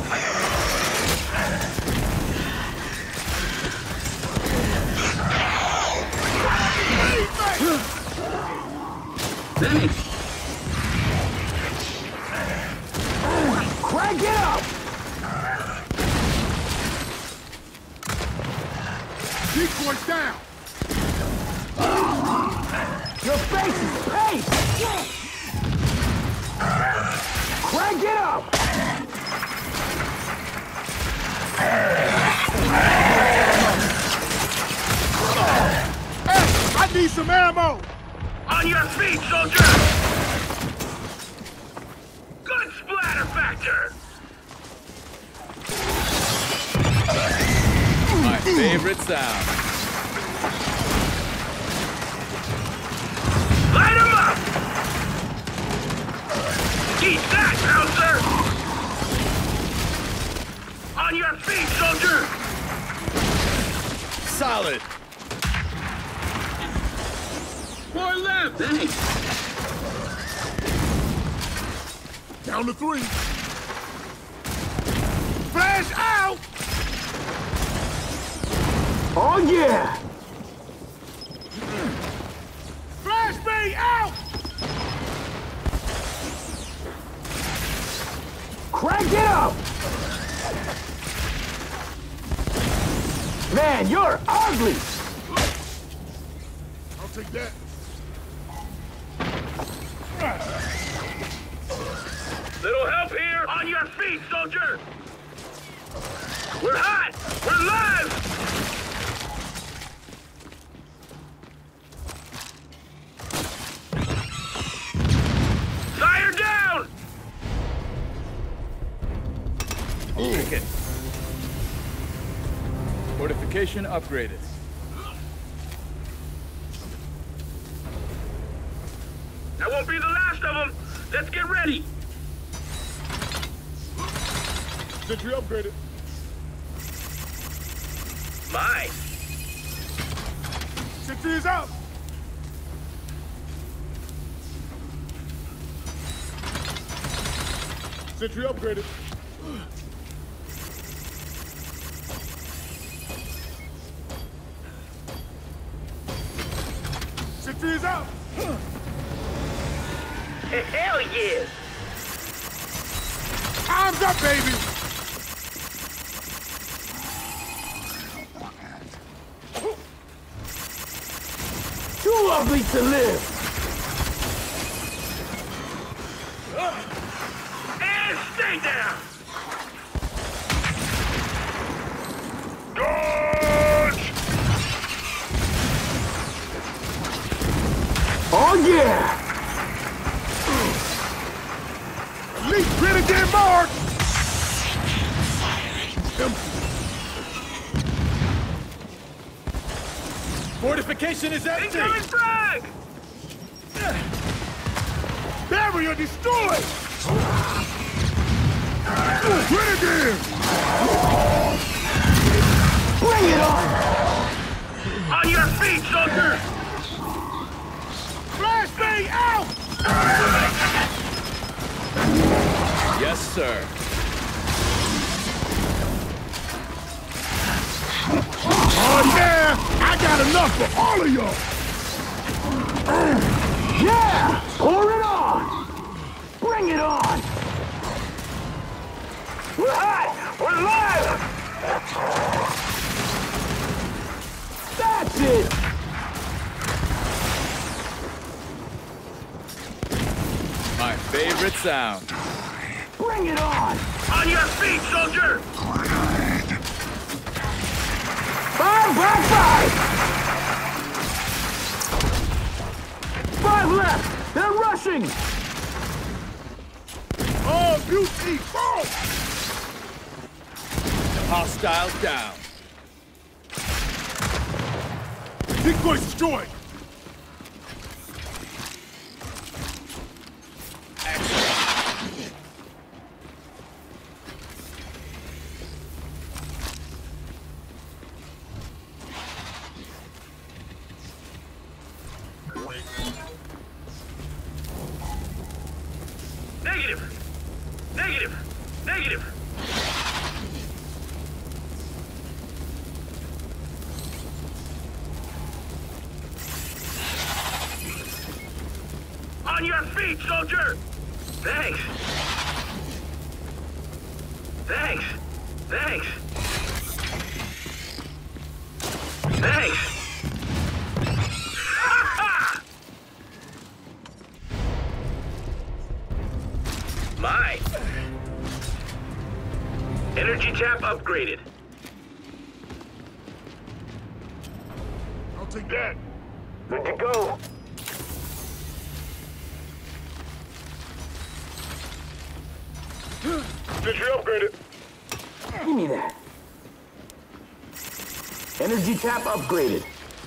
Thanks! Crank it up! Decoys down! Your face is paste! Crank it up! Hey, I need some ammo! On your feet, soldier! Good splatter factor! My favorite sound. Light him up! Eat that, Bouncer! On your feet, soldier! Solid. Four left! Thanks! Down to three. Flash out! Oh yeah! Flashbang out! Crank it up! Man, you're ugly! I'll take that. Little help here! On your feet, soldier! We're hot! We're live! Fortification upgraded. That won't be the last of them. Let's get ready. Sentry upgraded. Mine. Sentry is out. Sentry upgraded. Sentry is out. Hell yeah. Time's up, baby. Too lovely to live. And stay down. Dodge. Oh yeah. Elite Renegade Mark! Fortification is empty! Incoming frag. Barrier destroyed! Renegade! Bring it on. On your feet, soldier. Flashbang out! Yes, sir. Oh yeah! I got enough for all of y'all! Yeah. Pour it on. Bring it on. We're hot. We're live. That's it. My favorite sound. Bring it on. On your feet, soldier. Five, five, five. Five left. They're rushing. Oh, beauty! Oh! Hostiles down. Decoy destroyed! Negative. Negative. Negative. On your feet, soldier! Thanks. Thanks. Thanks. Thanks. Mine. Energy tap upgraded. I'll take that. Good to go. Sentry upgraded. Give me that. Energy tap upgraded.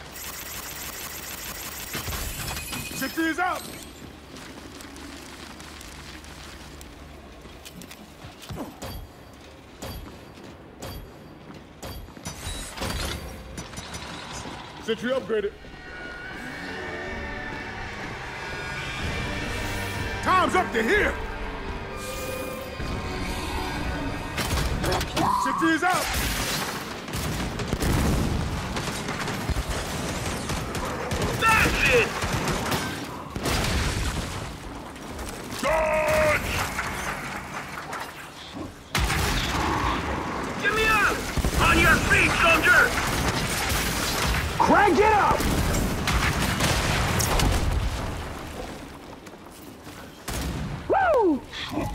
Sentry is out. Sentry upgraded. Time's up to here. Sentry is out. That's it! Dodge! Get me up! On your feet, soldier! Crank it up! Woo!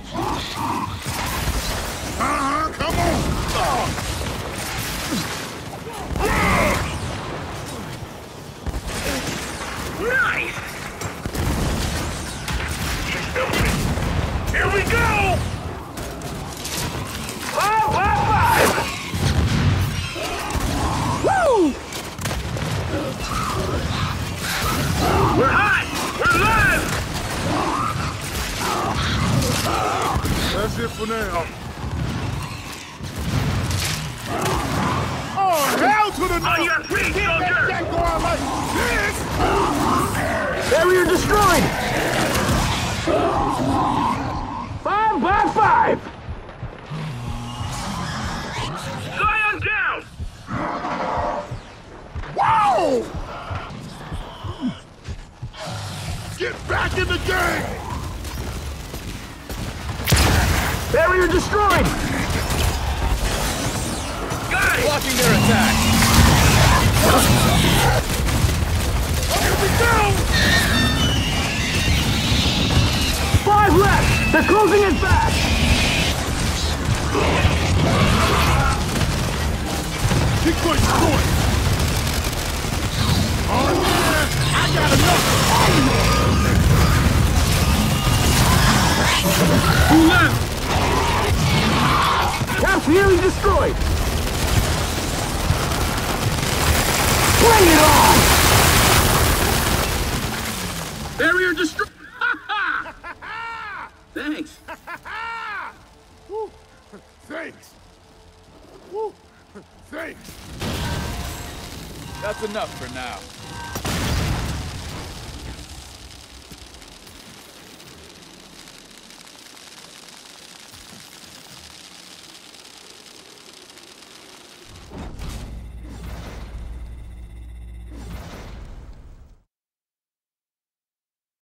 Uh-huh, come on! Nice! Here we go! Five, five, five! enough. On your feet, Can't let soldier! that go on like this. Barrier destroyed! Five by five! Zion down! Whoa! Get back in the game! Barrier destroyed! Got it! Blocking their attack. Here we go! Five left! They're closing it fast! Decoy destroyed! Oh yeah! I got enough! Who left? Caps nearly destroyed! Bring it on! Barrier destroyed. Thanks. Woo. Thanks! Woo. Thanks! That's enough for now.